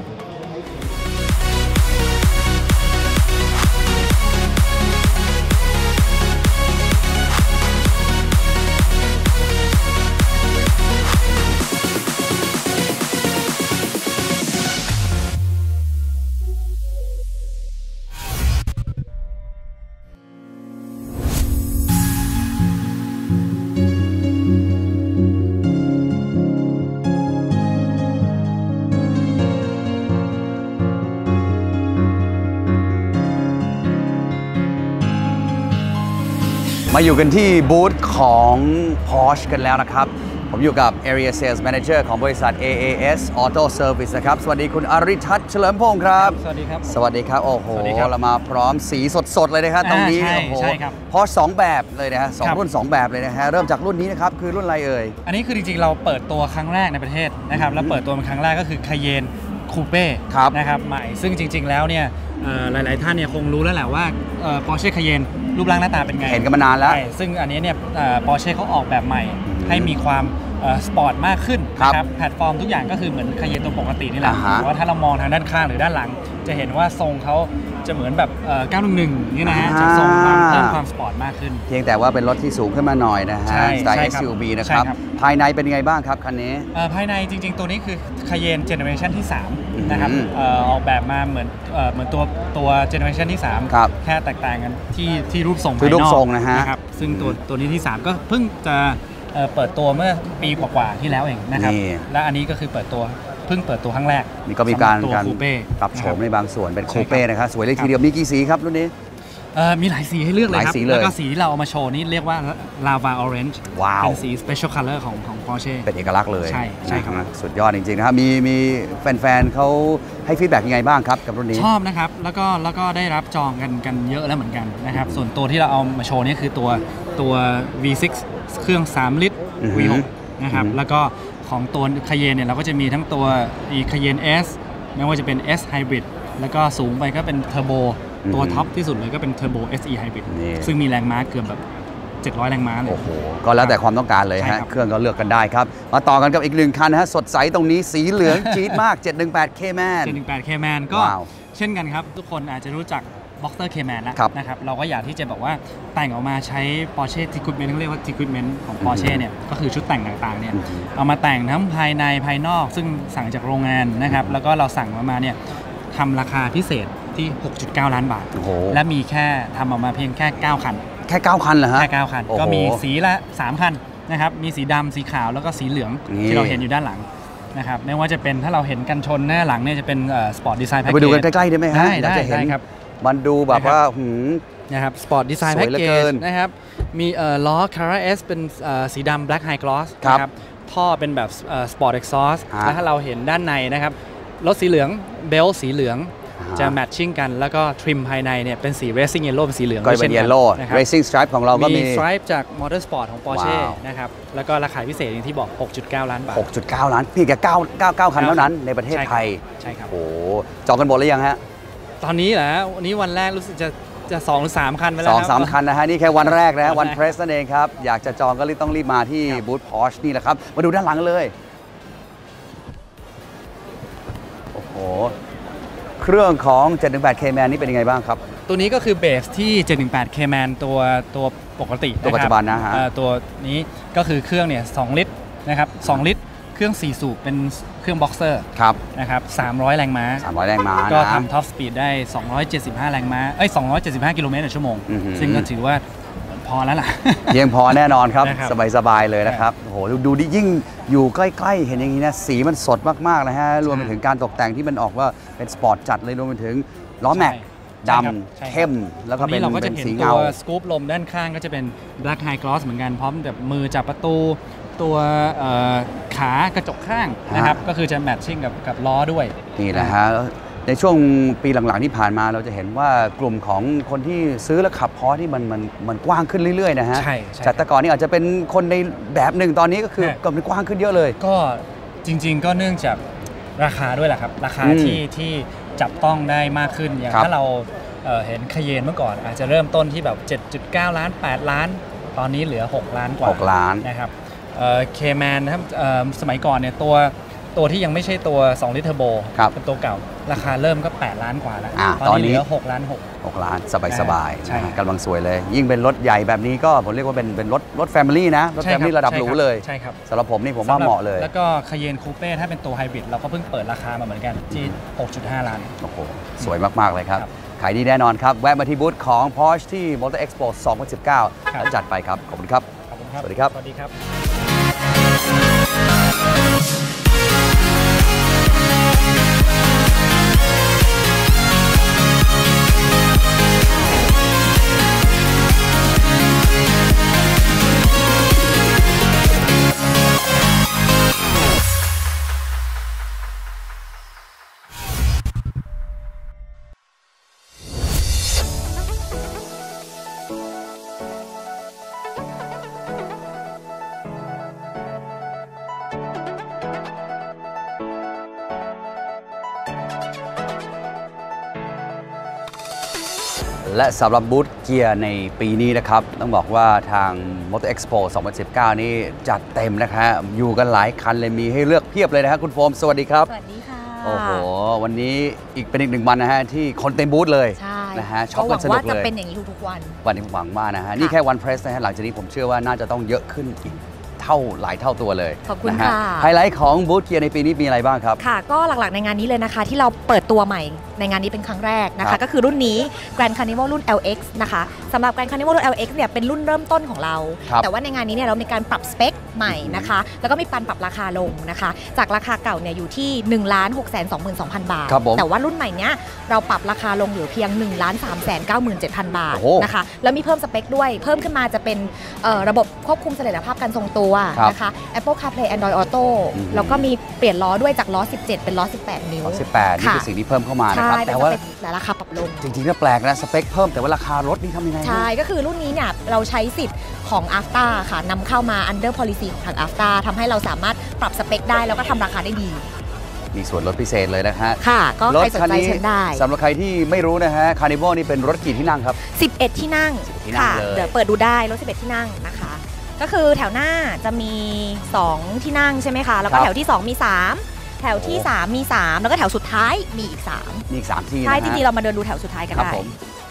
มาอยู่กันที่บูธของ Porsche กันแล้วนะครับผมอยู่กับ Area Sales Manager ของบริษัท AAS Auto Service นะครับสวัสดีคุณอริทัศน์เฉลิมพงศ์ครับ
สวัสดีครับ
สวัสดีครับโอ้โห
สวัสดีครับ
เรามาพร้อมสีสดๆเลยนะครับตรงนี้
ใช่
โอ้โห
ใช่ครับ
พอ2แบบเลยนะฮะสอง
ครับ
รุ่น 2 แบบเลยนะฮะเริ่มจากรุ่นนี้นะครับคือรุ่นอะไรเอ่ย
อันนี้คือจริงๆเราเปิดตัวครั้งแรกในประเทศนะครับแล้วเปิดตัวเป็นครั้งแรกก็คือ Cayenne Coupe
ครับ
นะครับใหม่ซึ่งจริงๆแล้วเนี่ยหลายๆท่านเนี่ยคงรู้แล้วแหละว่า Porsche Cayenne รูปร่างหน้าตาเป็นไง
เห็นกันมานานแล้ว
ใช่ซึ่งอันนี้เนี่ยPorsche เขาออกแบบใหม่ให้มีความสปอร์ตมากขึ้น
ครับ
นะครับแพลตฟอร์มทุกอย่างก็คือเหมือน Cayenne ตัวปกตินี่แหละ
อ่าฮะ
แต่ว่าถ้าเรามองทางด้านข้างหรือด้านหลัง จะเห็นว่าทรงเขาจะเหมือนแบบ911นี่นะฮะจะทรงความเพิ่มความสปอร์ตมากขึ้น
เพียงแต่ว่าเป็นรถที่สูงขึ้นมาหน่อยนะฮะ
ใช่
สไตล์
ใช่ครับ
SUV นะค
ใช่
รับ
ครับ
ภายในเป็นยังไงบ้างครับคันนี้
ภายในจริงๆ ตัวนี้คือ Cayenne Generation ที่
อืม
3 นะครับออกแบบมาเหมือนตัว Generation ที่ 3
ครับ
แค่แตกต่างกันที่รูปทรง
คือ
ภายนอก
รูปทรงนะฮะ
ครับซึ่งตัวนี้ที่ 3 ก็เพิ่งจะเปิดตัวเมื่อปีกว่าๆที่แล้วเองนะครับ
นี่
และอันนี้ก็คือเพิ่งเปิดตัวครั้งแรก
นี่ก็มีการ
สำหบตัวคูเป้
ปรับโฉมในบางส่วนเป็น
ใช่
คูเป้
ครับ
นะครับสวยเลยทีเดียวมีกี่สีครับรุ่นนี้
มีหลายสีให้เลือกเลยครั
หลายสีเลย
แล้วก็สีที่เราเอามาโชว์นี่เรียกว่า Lava Orange
ว้าว
เป็นสี Special Color ของ Porsche
เป็นเอกลักษณ์เลย
ใช่ครับ
นะสุดยอดจริงๆนะครับมีแฟนๆเขาให้ฟีดแบ็กยังไงบ้างครับกับรุ่นนี้
ชอบนะครับแล้วก็ได้รับจองกันเยอะแล้วเหมือนกันนะครับส่วนตัวที่เราเอามาโชว์นี่คือตัว V6 เครื่อง 3 ลิตร
อือฮึ
V6 นะครับแล้วก็ของตัว Cayenne เนี่ยเราก็จะมีทั้งตัว Cayenne S ไม่ว่าจะเป็น S Hybrid แล้วก็สูงไปก็เป็น Turbo ตัวท็อปที่สุดเลยก็เป็น Turbo SE Hybrid
นี่
ซึ่งมีแรงม้าเกือบแบบ700 แรงม้าเลย
โอ้โห ก็แล้วแต่ความต้องการเลย
ใช่
ฮะ
ครับ
เครื่องก็เลือกกันได้ครับ มาต่อกันกับอีกหนึ่งคันนะฮะ สดใสตรงนี้สีเหลือง จี๊ดมาก 718 Cayman
718 Cayman ก็
ว้าว
เช่นกันครับ ทุกคนอาจจะรู้จัก Boxster Cayman แล้ว
ครับ
นะครับเราก็อยากที่จะบอกว่าแต่งออกมาใช้ Porsche Treatment เรียกว่า Treatment ของ Porsche เนี่ยก็คือชุดแต่งต่างๆเนี่ยเอามาแต่งทั้งภายในภายนอก ซึ่งสั่งจากโรงงานนะครับแล้วก็เราสั่งมาเนี่ยทำราคาพิเศษที่ 6.9 ล้านบาท
โอ้โห
และมีแค่ทำออกมาเพียงแค่ 9 คัน
แค่ 9 คันเหรอฮะ
แค่ 9 คัน
โอ้โห
ก็มีสีละ 3 คันนะครับมีสีดำสีขาวแล้วก็สีเหลือง
นี่
ที่เราเห็นอยู่ด้านหลังนะครับไม่ว่าจะเป็นถ้าเราเห็นกันชนหน้าหลังเนี่ยจะเป็นสปอร์ตดีไซน์แพ็ก
ไป
เกจ
ดูกันใกล้ๆได้ไหมฮะ
ได้
อยากจะเห็น
ได้ครับ
มันดูแบบว่า
นะครับสปอร์ตดีไซน์
ส
แพ็
วย
ก
เหลือ
เก
เกิ
จ
น
นะครับมีล้อ Cara S เป็นสีดำ Black High Gloss
ครับ
นะครับท่อเป็นแบบสปอร์ตเอ็กซอส
ฮะ
แล้วถ้าเราเห็นด้านในนะครับรถสีเหลืองเบลสีเหลือง
อ่า
จะแมทชิ่งกันแล้วก็ทริมภายในเนี่ยเป็นสี Racing Yellow เป็นสีเหลือง
ก็เป็น
ช่กั
Yellow
นะครับ
Racing Stripe ของเราก็มี
สไตรป์จาก Motorsport ของ Porsche
ว้าว
นะครับแล้วก็ราคาพิเศษอย่างที่บอก 6.9 ล้านบาท
6.9 ล้านเพียงแค่9คันเท่านั้นในประเทศไทย
ใช่ครับ
โอ้โหจองกันหมดหรือยังฮะ
ตอนนี้เหรอวันนี้วันแรกรู้สึกจะ2 หรือ 3 คันไปแล้ว
สอง
ครับ
สามคันนะฮะ นี่แค่วันแรกนะ
วั
วัน
นแรก
เพรสนั่นเองครับ อยากจะจองก็ต้องรีบมาที่บูธ Porsche นี่แหละครับ มาดูด้านหลังกันเลย โอ้โห เครื่องของ 718 Cayman นี่เป็นยังไงบ้างครับ
ตัวนี้ก็คือเบสที่ 718 Cayman ตัวปกติ
ตัวปัจจุบันนะฮะ
ตัวนี้ก็คือเครื่องเนี่ย2ลิตรนะครับ2ลิตร เครื่อง 4 สูบเป็นเครื่องบ็อกเซอร์
ครับ
นะครับ300 แรงม้า
300 แรงม้า
ก็
นะ
ทำท็อปสปีดได้ 275 แรงม้า275 กิโลเมตรต่อชั่วโมง
อื้อหือ
ซึ่งก็ถือว่าพอแล้วล่ะ
เพียงพอแน่นอนครับ
นะครับ
สบายๆเลยนะครับ โอ้โห ดูดิยิ่งอยู่ใกล้ๆ เห็นอย่างนี้นะ สีมันสดมากๆนะฮะ รวมไปถึงการตกแต่งที่มันออกว่าเป็นสปอร์ตจัดเลย รวมไปถึงล้อแม็กด
ใช่ครับ
ำเข้ม แล้วก็
วัน
เป็น
นี้เราก็จะ
เป็น
เห็น
สี
ตั
เงา
วสกู๊ปลมด้านข้างก็จะเป็น Black High Gloss เหมือนกัน พร้อมแบบมือจับประตู ตัวขากระจกข้างนะครับ ก็คือจะแมทชิ่งกับล้อด้วย
นี่แหละฮะ ในช่วงปีหลังๆที่ผ่านมาเราจะเห็นว่ากลุ่มของคนที่ซื้อและขับพอร์ที่มันกว้างขึ้นเรื่อยๆนะฮะ
ใช่
จากแต่ก่อนนี่อาจจะเป็นคนในแบบหนึ่งตอนนี้ก็คือก็มันกว้างขึ้นเยอะเลย
ก็จริงๆก็เนื่องจากราคาด้วยแหละครับ ราคา
อืม
ที่จับต้องได้มากขึ้น อย่าง
ครับ
ถ้าเราเห็นคาเยนเมื่อก่อน อาจจะเริ่มต้นที่แบบ 7.9 ล้าน 8 ล้าน ตอนนี้เหลือ 6 ล้านกว่า
6 ล้าน
นะครับเคแมนนะครับสมัยก่อนเนี่ยตัวที่ยังไม่ใช่ตัว 2 ลิตรเทอร์โบ
ครับ
เป็นตัวเก่า ราคาเริ่มก็ 8 ล้านกว่าแล้ว
ตอนนี้
เหลือ 6 ล้าน
6 ล้านสบายๆ
ใช่
นะฮะกำลังสวยเลย ยิ่งเป็นรถใหญ่แบบนี้ก็ผมเรียกว่าเป็นรถแฟมิลี่นะ รถ
ใช่
แฟ
ครับ
มิลี่ระดับหรูเลย
ใช่ครับ
สำหรับผมนี่ผมว่าเหมาะเลย
แล้วก็คาเยนคูเป้ถ้าเป็นตัวไฮบริดเราก็เพิ่งเปิดราคามาเหมือนกันที่ 6.5 ล้าน
โอ้โห สวยมาก ๆ เลยครับ
ครับ
ขายดีแน่นอนครับ แวะมาที่บูธของ Porsche ที่ Motor Expo 2019 แล้วจัดไปครับ ขอบคุณครับ
ขอบคุณครับ
สวัสดีครับ
สวัสดีครับ
และสำหรับบูธเกียร์ในปีนี้นะครับต้องบอกว่าทาง Motor Expo 2019 นี่จัดเต็มนะครับอยู่กันหลายคันเลยมีให้เลือกเพียบเลยนะครับคุณโฟมสวัสดีครับ
สวัสดีค่ะ
โอ้โหวันนี้เป็นอีกหนึ่งวันนะฮะที่คนเต็มบูธเลย
ใช่
นะฮะช็อปกันสนุก
ว่า
เล
จะ
ย
เป็นอย่างนี้ทุกๆวัน
วันนี้หวังมากนะฮะนี่แค่วันเพรสนะฮะหลังจากนี้ผมเชื่อว่าน่าจะต้องเยอะขึ้นอีกหลายเท่าตัวเลย
ขอบคุณ
นฮ
ค่ะ
ไฮไลท์ของบูธเกียร์ในปีนี้มีอะไรบ้างครับ
ค่ะก็หลักๆในงานนี้เลยนะคะที่เราเปิดตัวใหม่ในงานนี้เป็นครั้งแรกนะ
ครั
คะ
บ
ก็คือรุ่นนี้ Grand Carnival รุ่น LX นะคะสำหรับ Grand Carnival รุ่น LX เนี่ยเป็นรุ่นเริ่มต้นของเรา
ครับ
แต่ว่าในงานนี้เนี่ยเรามีการปรับสเปคใหม่นะคะแล้วก็มีการปรับราคาลงนะคะจากราคาเก่าเนี่ยอยู่ที่ 1,622,000 บาท
ครับผม
แต่ว่ารุ่นใหม่เนี้ยเราปรับราคาลงเหลือเพียง 1,397,000 บาท
โอ้โห
นะคะแล้วมีเพิ่มสเปคด้วยเพิ่มขึ้นมาจะเป็นระบบควบคุมเสถียรภาพการทรงตัว
ครับ
นะคะ Apple CarPlay Android Auto
อืม
แล้วก็มีเปลี่ยนล้อด้วยจากล้อ 17 เป็นล้อ 18 นิ้ว
18นี่คือสิ่งที่เพิ่มเข้ามานะครับ
ใช่
แต่ว่า
เป็นสเปคและราคาปรับลง
จริงๆก็แปลกนะสเปคเพิ่มแต่ว่าราคารถนี่ทำยังไง
ใช่ ก็คือรุ่นนี้เนี่ยเราใช้สิทธิ์ของ AFTA ค่ะนำเข้ามา under policy ของทาง AFTA ทำให้เราสามารถปรับสเปคได้แล้วก็ทำราคาได้ดี
มีส่วนลดพิเศษเลยนะฮะ
ค่ะ ก็
ร
ใค
ถ
รสน
คัน
ใจ
นี้
เชิญได้
สำหรับใครที่ไม่รู้นะฮะคาร์นิวัลนี่เป็นรถกี่ที่นั่งครับ
11 ที่นั่ง
11ที่นั่ง
ค่ะ
เลย
เดี๋ยวเปิดดูได้รถ 11 ที่นั่งนะคะ ก็คือแถวหน้าจะมี 2 ที่นั่งใช่ไหมคะ แล้วก็แถวที่ 2 มี 3 แถวที่ 3 มี 3 แล้วก็แถวสุดท้ายมีอีก 3
มีอีก3ที่นะ
ใช่
ฮะ
จริงๆเรามาเดินดูแถวสุดท้ายกัน
ครับ
ได้
ผม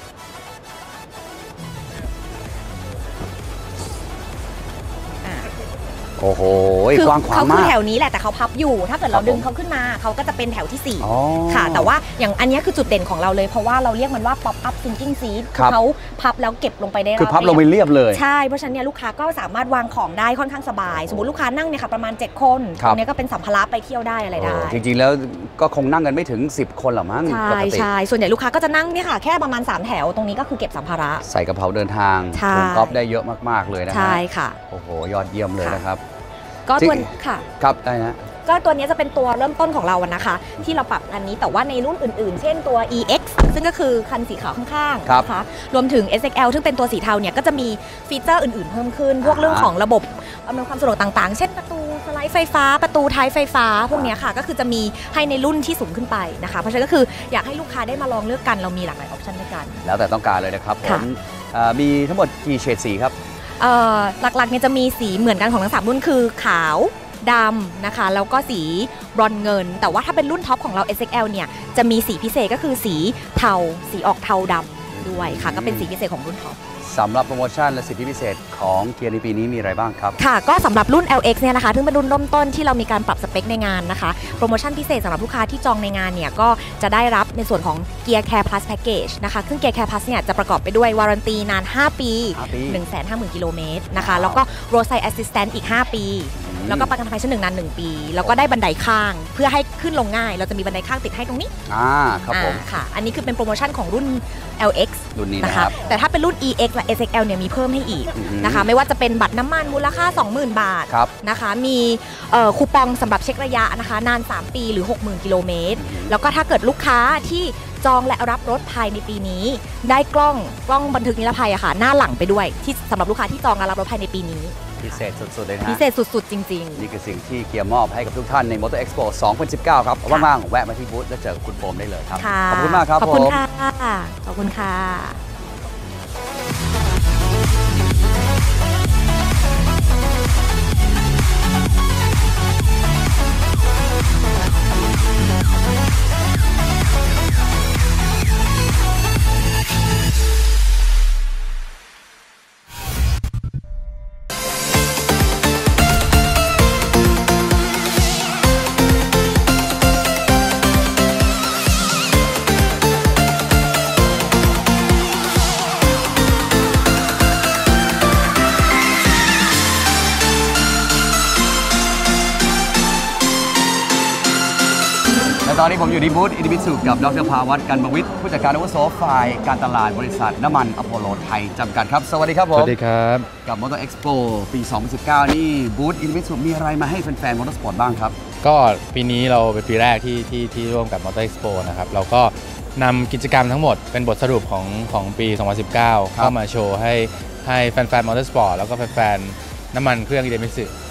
โอ้โหกว้างขวาง
เขาคื
มา
อก แถวนี้แหละแต่เขาพับอยู่ ถ้าเกิด
ครั
เรา
บ
ดึง
ผม
เขาขึ้นมาเขาก็จะเป็นแถวที่
อ๋อ
4 ค่ะ แต่ว่าอย่างอันเนี้ยคือจุดเด่นของเราเลยเพราะว่าเราเรียกมันว่า pop up sinking seat
ครับ
เขาพับแล้วเก็บลงไปได้
คือพับลงไปเรียบเลย
ใช่เพราะฉะนั้นเนี่ยลูกค้าก็สามารถวางของได้ค่อนข้างสบาย สมมติลูกค้านั่งเนี่ยค่ะประมาณ 7 คน
ครับ
ตรงเนี้ยก็เป็นสัมภาระไปเที่ยวได้อะไรได้
จริงๆแล้วก็คงนั่งกันไม่ถึง 10 คนหรอกมั้ง
ใช่
ปกติ
ใช่ส่วนใหญ่ลูกค้าก็จะนั่งเนี่ยค่ะแค่ประมาณ3แถวตรงนี้ก็คือเก็บสัมภาระ
ใส่กระเป๋าเดินทาง
ใช่
ถุงก๊อฟได้เยอะมากๆเลยนะฮะ
ใช่ค่ะ
โอ้โหยอดเยี่ยมเลยนะครับ
ก็ตัว
จริง
ค่ะ
ครับได้นะ
ก็ตัวนี้จะเป็นตัวเริ่มต้นของเราอะนะคะ ที่เราปรับอันนี้แต่ว่าในรุ่นอื่นๆ เช่นตัว EX ซึ่งก็คือคันสีขาวข้างๆ
ครับ
นะคะรวมถึง SXL ซึ่งเป็นตัวสีเทาเนี่ยก็จะมีฟีเจอร์อื่นๆ เพิ่มขึ้น พวกเรื่องของระบบอำนวยความสะดวกต่างๆ เช่นประตูสไลด์ไฟฟ้าประตูท้ายไฟฟ้า พวกเนี้ยค่ะก็คือจะมีให้ในรุ่นที่สูงขึ้นไปนะคะเพราะฉะนั้นก็คืออยากให้ลูกค้าได้มาลองเลือกกันเรามีหลากหลายออปชันด้วยกัน
แล้วแต่ต้องการเลยนะครับผ
ค่ะ
มมีทั้งหมดกี่เฉดสีครับ
หลักๆเนี่ยจะมีสีเหมือนกันของทั้ง3รุ่นคือขาวดำนะคะแล้วก็สีบรอนซ์เงิน แต่ว่าถ้าเป็นรุ่นท็อปของเรา SXL เนี่ยจะมีสีพิเศษก็คือสีเทาสีออกเทาดำด้วยค่ะก็เป็นสีพิเศษของรุ่นท็อป
สำหรับโปรโมชั่นและสิทธิพิเศษของเกียร์ในปีนี้มีอะไรบ้างครับ
ค่ะก็สำหรับรุ่น LX เนี่ยนะคะซึ่งเป็นรุ่นเริ่มต้นที่เรามีการปรับสเปคในงานนะคะโปรโมชั่นพิเศษสำหรับลูกค้าที่จองในงานเนี่ยก็จะได้รับในส่วนของ Gear Care Plus Package นะคะซึ่ง Gear Care Plus เนี่ยจะประกอบไปด้วยวารันตีนาน 5 ปี
5 ปี
150,000 กิโลเมตรนะคะ
ว้าว
แล้วก็ Roadside Assistant อีก 5 ปี แล้วก็ประกันภัยชั้น1นาน 1 ปี แล้วก็ได้บันไดข้าง เพื่อให้ขึ้นลงง่าย เราจะมีบันไดข้างติดให้ตรงนี้
ครับผม
ค่ะ อันนี้คือเป็นโปรโมชั่นของรุ่น LX
รุ่นนี้
นะ
นะคะ ครับ
แต่ถ้าเป็นรุ่น EX และ SXL เนี่ยมีเพิ่มให้อีก
อือฮึ
นะคะ ไม่ว่าจะเป็นบัตรน้ำมันมูลค่า 20,000 บาท
ครับ
นะคะ มีคูปองสำหรับเช็คระยะนะคะ นาน 3 ปีหรือ 60,000 กิโลเมตร แล้วก็ถ้าเกิดลูกค้าที่จองและรับรถภายในปีนี้ ได้กล้องบันทึกนิรภัยอะค่ะ หน้าหลังไปด้วยที่สำหรับลูกค้าที่จองและรับรถภายในปีนี้
พิเศษสุดๆเลยนะ
พิ
ฮะ
เศษสุดๆ จริง
นี่คือสิ่งที่เกียร์มอบให้กับทุกท่านใน Motor Expo 2019 ครับว่างๆแวะมาที่บูธแล้วเจอกับคุณโฟมได้เลยครับ
ๆ ค่ะ
ขอบคุณมากครับ
ขอบคุณ
ผม
ค่ะ ขอบคุณค่ะ
และตอนนี้ผมอยู่ที่บูธอินิบิสุกับดรภาวัฒน์กันบวิทย์ผู้จัดการอาวุโสฝ่ายการตลาดบริษัทน้ำมันอโพโลไทยจำกัดครับ สวัสดีครับผม
สวัสดีครับ
กับ Motor Expo ปี 2019 นี่บูธอินิบิสุมีอะไรมาให้แฟนๆ มอเตอร์สปอร์ตบ้างครับ
ก็ปีนี้เราเป็นปีแรกที่ร่วมกับ Motor Expo นะครับ เราก็นำกิจกรรมทั้งหมดเป็นบทสรุปของปี 2019 เข้ามาโชว์ให้แฟนๆ Motor Sport แล้วก็แฟนๆ น้ำมันเครื่องอิเดมิสึ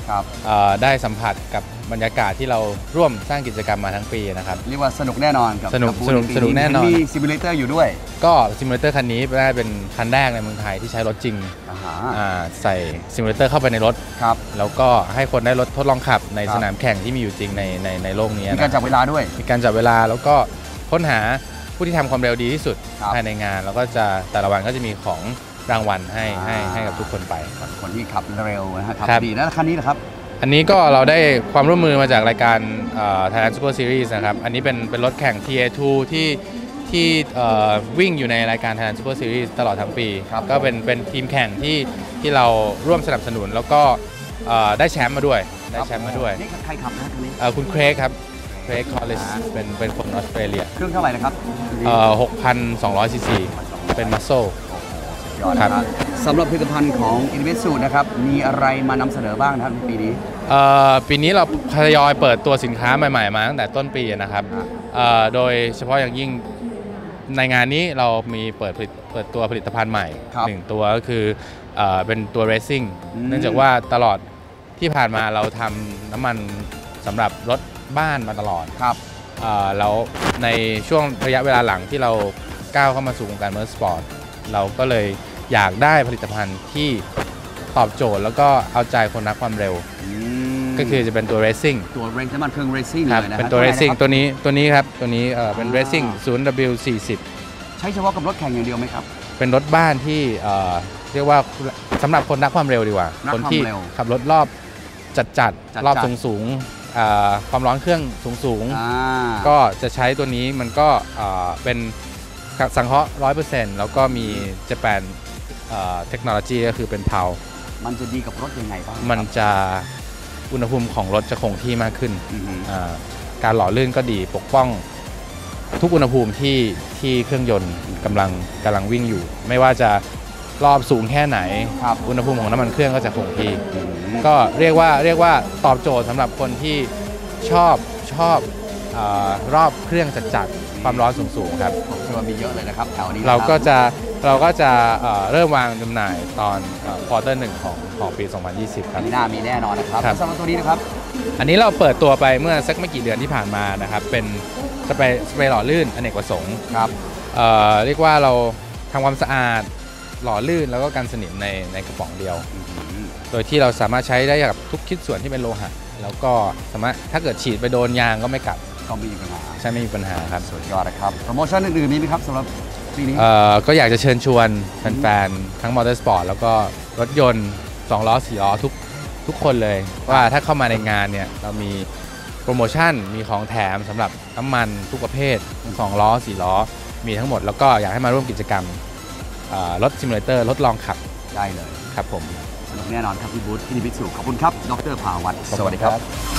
ได้สัมผัสกับบรรยากาศที่เราร่วมสร้างกิจกรรมมาทั้งปีนะครับ
เรียกว่าสนุกแน่นอนกับ
สนุกแน่นอน
มีซิมูเลเตอร์อยู่ด้วย
ก็ซิมูเลเตอร์คันนี้ได้เป็นคันแรกในเมืองไทยที่ใช้รถจริงใส่ซิมูเลเตอร์เข้าไปในรถแล้วก็ให้คนได้รถทดลองขับในสนามแข่งที่มีอยู่จริงในโลกนี้
มีการจับเวลาด้วย
มีการจับเวลาแล้วก็ค้นหาผู้ที่ทำความเร็วดีที่สุดภายในงานแล้วก็จะแต่ละวันก็จะมีของรางวัลให้กับทุกคนไป
คนที่ขับเร็วนะครับดีแล้วคันนี้นะครับ
อันนี้ก็เราได้ความร่วมมือมาจากรายการ Thailand Super Series นะครับอันนี้เป็นรถแข่ง TA2 ที่วิ่งอยู่ในรายการ Thailand Super Series ตลอดทั้งปีก็เป็นทีมแข่งที่เราร่วมสนับสนุนแล้วก็ได้แชมป์มาด้วย
นี่ใครขับนะคันนี้
คุณเครกครับเครกคอลเลสเป็นคนออสเตรเลีย
เครื่องเท่าไหร่นะครับ
6,200 ซีซีเป็นมัสโซ
ครับสำหรับผลิตภัณฑ์ของอินเวสซูนะครับมีอะไรมานำเสนอบ้างนะครับในปีนี้
ปีนี้เราทยอยเปิดตัวสินค้าใหม่ๆมาตั้งแต่ต้นปีนะครับโดยเฉพาะอย่างยิ่งในงานนี้เรามีเปิดตัวผลิตภัณฑ์ใหม่1ตัวก็คือเป็นตัวเรซซิ่งเนื่องจากว่าตลอดที่ผ่านมาเราทำน้ำมันสำหรับรถบ้านมาตลอดแล้วในช่วงระยะเวลาหลังที่เราก้าวเข้ามาสู่วงการมอเตอร์สปอร์ตเราก็เลยอยากได้ผลิตภัณฑ์ที่ตอบโจทย์แล้วก็เอาใจคนรักความเร็วก็คือจะเป็นตัว Racing
ตัวเร่งน้ำมันเครื่อง Racing เลยนะ
เป็นตัว Racing ตัวนี้ครับตัวนี้เป็น Racing 0W40
ใช้เฉพาะกับรถแข่งอย่างเดียวไหมครับ
เป็นรถบ้านที่เรียกว่าสำหรับคนรักความเร็วดีกว่าคนที่ขับรถรอบจัดรอบสูงความร้อนเครื่องสูงก็จะใช้ตัวนี้มันก็เป็นสังเคราะห์ 100% แล้วก็มีเจแปนเทคโนโลยีก็คือเป็นเพา
มันจะดีกับรถยังไงบ้าง
มันจะอุณหภูมิของรถจะคงที่มากขึ้นการหล่อลื่นก็ดีปกป้องทุกอุณหภูมิที่เครื่องยนต์กำลังวิ่งอยู่ไม่ว่าจะรอบสูงแค่ไหนอุณหภูมิของน้ำมันเครื่องก็จะคงที่ก็เรียกว่าตอบโจทย์สำหรับคนที่ชอบรอบเครื่องจัดความร้อนสูงๆครับ
ผมเชื่อว่ามีเยอะเลยนะครับแถวนี้
เราก็จะเริ่มวางจำหน่ายตอนควอเตอร์1ของปี 2020 ครับ
ปีหน้ามีแน่นอนนะครับสำหรับตัวนี้นะครับ
อันนี้เราเปิดตัวไปเมื่อสักไม่กี่เดือนที่ผ่านมานะครับเป็นสเปรย์หล่อลื่นอเนกประสงค์
ครับ
เรียกว่าเราทำความสะอาดหล่อลื่นแล้วก็กันสนิมในกระป๋องเดียวโดยที่เราสามารถใช้ได้กับทุกชิ้นส่วนที่เป็นโลหะแล้วก็สามารถถ้าเกิดฉีดไปโดนยางก็ไม่กัด
ก็ไม่มีปัญหา
ใช่ไม่มีปัญหาครับ
สุดยอดนะครับโปรโมชั่นอื่นๆมีไหมครับสำหรับปีนี้
ก็อยากจะเชิญชวนแฟนๆทั้งมอเตอร์สปอร์ตแล้วก็รถยนต์2ล้อ4ล้อทุกคนเลยว่าถ้าเข้ามาในงานเนี่ยเรามีโปรโมชั่นมีของแถมสำหรับน้ำมันทุกประเภท2ล้อ4ล้อมีทั้งหมดแล้วก็อยากให้มาร่วมกิจกรรมรถซิมูเลเตอร์ทดลองขับ
ได้เลย
ครับผม
สนุกแน่นอนครับพี่บูธที่นิพิสุขอบคุณครับดร.ภาวัฒน์สวัสดีครับ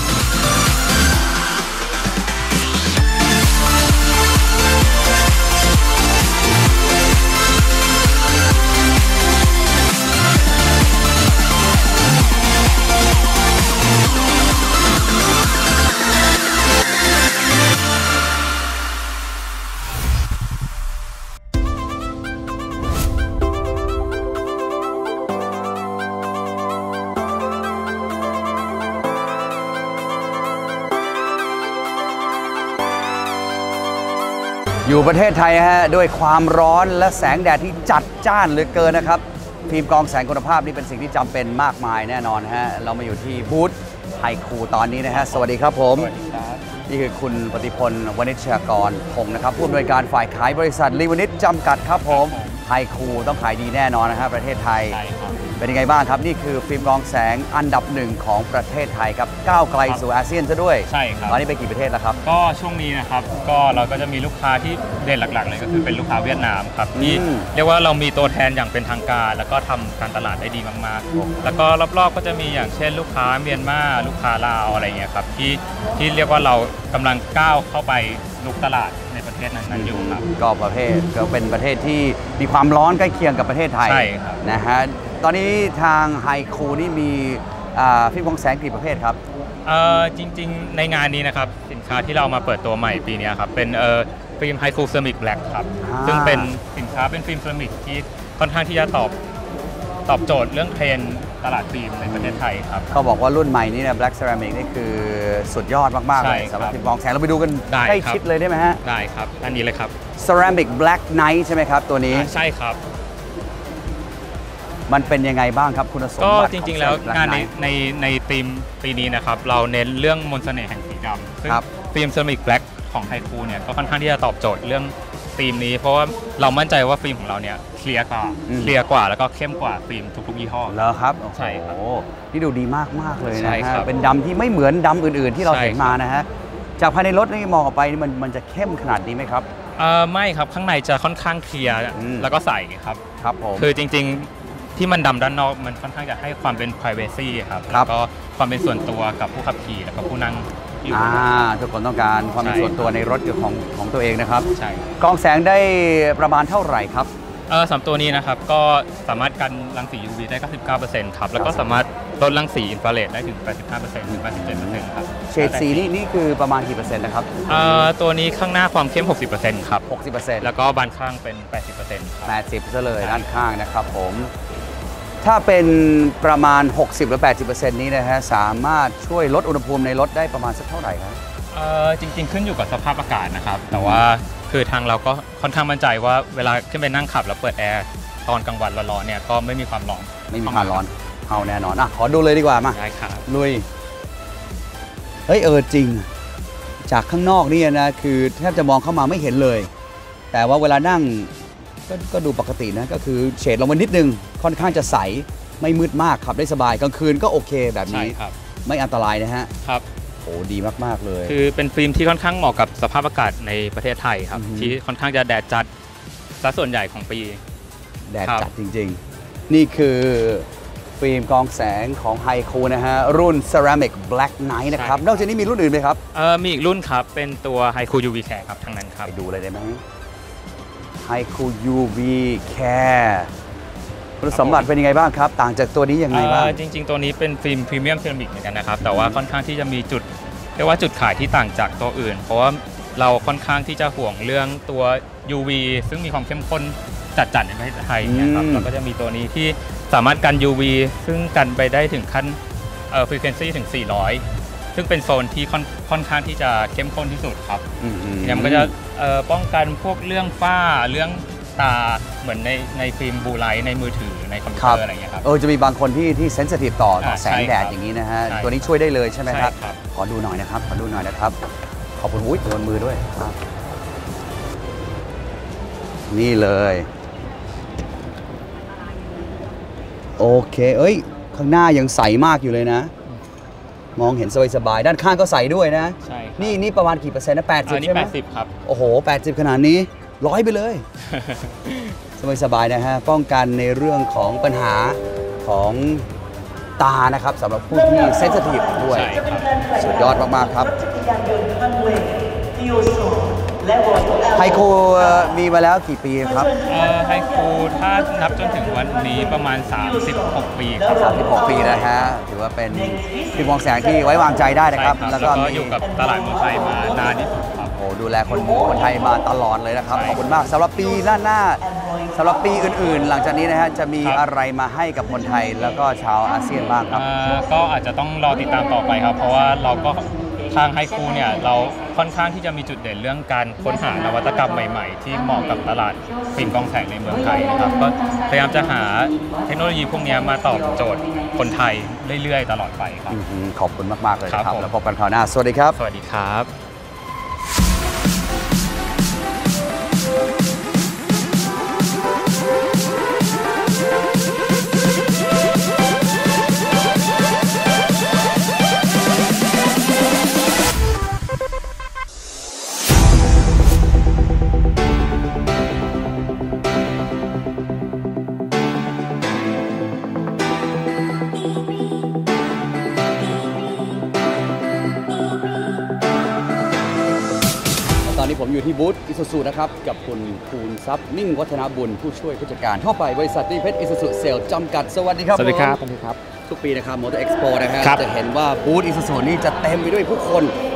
อยู่ประเทศไทยฮะด้วยความร้อนและแสงแดดที่จัดจ้านเหลือเกินนะครับฟิล์มกรองแสงคุณภาพนี่เป็นสิ่งที่จำเป็นมากมายแน่นอนฮะเรามาอยู่ที่บูธไฮคูตอนนี้นะฮะสวัสดีครับผมนี่คือคุณปฏิพลวณิชยากรพงศ์นะครับผู้อำนวยการฝ่ายขายบริษัทลีวานิชจำกัดครับผมไฮคูต้องขายดีแน่นอนนะครับประเทศไทยเป็นยังไงบ้างครับนี่คือฟิล์มกรองแสงอันดับ1ของประเทศไทยครับก้าวไกลสู่อาเซียนซะด้วย
ใช่ครับ
ตอนนี้ไปกี่ประเทศแล้วครับ
ก็ช่วงนี้นะครับก็เราก็จะมีลูกค้าที่เด่นหลักๆเลยก็คือเป็นลูกค้าเวียดนามครับที่เรียกว่าเรามีตัวแทนอย่างเป็นทางการแล้วก็ทำการตลาดได้ดีมากๆแล้วก็รอบๆก็จะมีอย่างเช่นลูกค้าเมียนมาลูกค้าลาวอะไรเงี้ยครับที่เรียกว่าเรากำลังก้าวเข้าไปลุกตลาดในประเทศนั้นอยู่ครับ
ก็เป็นประเทศที่มีความร้อนใกล้เคียงกับประเทศไทย
ใช่ครับ
นะฮะตอนนี้ทางไฮคูนี่มีฟิล์มกรองแสงกี่ประเภทครับ
จริงๆในงานนี้นะครับสินค้าที่เรามาเปิดตัวใหม่ปีนี้ครับเป็นฟิล์มไฮคูเซรามิกแบล็คครับซึ่งเป็นสินค้าเป็นฟิล์มเซรามิกที่ค่อนข้างที่จะตอบโจทย์เรื่องเทรนด์ตลาดฟิล์มในประเทศไทยครับ
เขาบอกว่ารุ่นใหม่นี้เนี่ย Black Ceramic นี่คือสุดยอดมากๆเลย
ใช่ครับ
สำหรับฟิล์มกรองแสงเราไปดูกัน
ได้
ใกล้
ครับ
ชิดเลยได้ไหมฮะ
ได้ครับอันนี้เลยครับ
Ceramic Black Knight ใช่ไหมครับตัวนี้
ใช่ครับ
มันเป็นยังไงบ้างครับคุณสม
ก็
บัติ
จ
ของ
ริงๆแล้ว
Ceramic Black
งาน
Knight
ในธีมปีนี้นะครับเราเน้นเรื่องมนต์เสน่ห์แห่งสีดำซึ่ง
ครับ
ฟิล์มเซรามิกแบล็กของไฮคูเนี่ยก็ค่อนข้างที่จะตอบโจทย์เรื่องธีมนี้เพราะว่าเรามั่นใจว่าฟิล์มของเราเนี่ยเคลียร์กว่าแล้วก็เข้มกว่าฟิล์มทุกๆยี่ห้อ
เหรอครับ
ใช่ครับ
โอ้โหนี่ดูดีมากๆเลย
ใช่
นะ
ครั
ฮะ
บ
เป็นดำที่ไม่เหมือนดำอื่นๆ ที่เรา
ใช่
เห็นมานะฮะจากภายในรถนี่มองออกไปนี่มันจะเข้มขนาดนี้ไหมครับ
ไม่ครับข้างในจะค่อนข้างเคลียร์
อืม
แล้วก็ใสครับ
ครับผม
คือจริงๆที่มันดำด้านนอกมันค่อนข้างจะให้ความเป็น privacy ครับ
ครั
แล้
บ
วก็ความเป็นส่วนตัวกับผู้ขับขี่แล้วก็ผู้นั่งอยู่
ทุกคนต้องการความเป็น
ใช่
ส่วนตัวในรถของตัวเองนะครับ
ใช่
กรองแสงได้ประมาณเท่าไหร่ครับ
สามตัวนี้นะครับก็สามารถกันรังสี UV ได้ 99% ครับ แล้วก็สามารถลดรังสีอินฟราเรดได้ถึง 85% ถึง 87% ครับ
เฉดสีนี่คือประมาณกี่เปอร์เซ็นต์นะครับ
ตัวนี้ข้างหน้าความเข้ม 60%ครับ
60%
แล้วก็บานข้างเป็น 80%ครับ
80ซะเลยด้านข้างนะครับผม ถ้าเป็นประมาณ 60 หรือ 80% นี้นะฮะสามารถช่วยลดอุณหภูมิในรถได้ประมาณสักเท่าไหร่ครับ
จริงๆ ขึ้นอยู่กับสภาพอากาศนะครับ แต่ว่าคือทางเราก็ค่อนข้างมั่นใจว่าเวลาขึ้นไปนั่งขับแล้วเปิดแอร์ตอนกลางวันร้อนๆเนี่ยก็ไม่มีความร้อน
ไม่มีความร้อนเอาแน่นอนขอดูเลยดีกว่ามา
ได้ครับ
ลุย เฮ้ยจริง จากข้างนอกนี่นะคือแทบจะมองเข้ามาไม่เห็นเลย แต่ว่าเวลานั่งก็ดูปกตินะก็คือเฉดลงมานิดนึงค่อนข้างจะใสไม่มืดมากขับได้สบายกลางคืนก็โอเคแบบ
ใช่
นี้
ครับ
ไม่อันตรายนะฮะ
ครับ
โอ้ดีมากๆเลย
คือเป็นฟิล์มที่ค่อนข้างเหมาะกับสภาพอากาศในประเทศไทยครับ
อือฮึ
ที่ค่อนข้างจะแดดจัดซะส่วนใหญ่ของปี
แดด
ครับ
จัดจริงๆ นี่คือฟิล์มกรองแสงของไฮคูนะฮะ รุ่น Ceramic Black Knight นะครับ นอกจากนี้มีรุ่นอื่นไหมครับ
มีอีกรุ่นครับ เป็นตัว Haiku UV Care ครับทางนั้นครับ
ไปดูเลยได้ไหมไฮคู UV Care คุณสมบัติเป็นยังไงบ้างครับ ต่างจากตัวนี้ยังไงบ้าง
จริงๆ ตัวนี้เป็นฟิล์มพรีเมียมเซรามิกเหมือนกันนะครับ แต่ว่าค่อนข้างที่จะมีจุดเรียกว่าจุดขายที่ต่างจากตัวอื่น เพราะว่าเราค่อนข้างที่จะห่วงเรื่องตัว UV ซึ่งมีความเข้มข้นจัดๆในประเทศไทยนะครับเราก็จะมีตัวนี้ที่สามารถกัน UV ซึ่งกันไปได้ถึงขั้นfrequency ถึง 400 ซึ่งเป็นโซนที่ค่อนข้างที่จะเข้มข้นที่สุดครับเนี่ยมันก็จะป้องกันพวกเรื่องฝ้าเรื่องตาเหมือนในฟิล์มบลูไลท์ในมือถือในคอมพิวเตอร์อะไรอย่างเงี้ยครับ
จะมีบางคนที่เซนซิทีฟต่อแสง
ใช่
แด
ครั
ด
บ
อย่างนี้นะฮะ
ใช่
ตัวนี้ช่วยได้เลยใช่ไหมครับ
ใช่ครับ
ขอดูหน่อยนะครับ ขอดูหน่อยนะครับ ขอบคุณอุ้ยโดนมือด้วยครับ นี่เลย โอเค ข้างหน้ายังใสมากอยู่เลยนะ มองเห็นสบายๆด้านข้างก็ใสด้วยนะ
ใช่ครับ
นี่ประมาณกี่เปอร์เซ็นต์นะ80
นี่
ใช่ไหม
80 ครับ
โอ้โห 80 ขนาดนี้100ไปเลย สบายๆนะฮะ ป้องกันในเรื่องของปัญหาของตานะครับสำหรับผู้ที่เซนซิทีฟด้วย
ใช่ครับ
สุดยอดมากๆครับไฮโคมีมาแล้วกี่ปีครับ
ไฮคูถ้านับจนถึงวันนี้ประมาณ 36 ปีครับ
36 ปีนะฮะ ถือว่าเป็นฟิล์มกรองแสงที่ไว้วางใจได้นะครับ
ใช่
แล้ว
ก็
ก็มี
อยู่กับตลาดเมืองไทยมานานที่สุดครับ
โอ้ดูแลคนไทยมาตลอดเลยนะครับ
ใช่
ขอบคุณมากสำหรับปีหน้าสำหรับปีอื่นๆ หลังจากนี้นะฮะจะมี
ครับ
อะไรมาให้กับคนไทยแล้วก็ชาวอาเซียนบ้างครับ
ก็อาจจะต้องรอติดตามต่อไปครับ เพราะว่าเราก็ทางไฮคูเนี่ยเราค่อนข้างที่จะมีจุดเด่นเรื่องการค้นหานวัตกรรมใหม่ๆ ที่เหมาะกับตลาดฟิล์มกรองแสงในเมืองไทยนะครับก็พยายามจะหาเทคโนโลยีพวกนี้มาตอบโจทย์คนไทยเรื่อยๆตลอดไปครับ
ขอบคุณมากๆเลยนะค
ครั
รับบ
ผม
แล้วพบกันคราวหน้า สวัสดีครับ
สวัสดีครับ
ตอนนี้ผมอยู่ที่บูธอิซูซูนะครับกับคุณภูนทรัพย์มิ่งวัฒนบุญผู้ช่วยผู้จัดการทั่วไปบริษัทตีเพชรอิซูซูเซลจำกัดสวัสดีครับ
สวัสดีครับ
ผมทุกปีนะครับมอเตอร์เอ็กซ์โปนะครั
ครับ
จะเห็นว่าบูธอิซูซูนี่จะเต็มไปด้วยผู้คน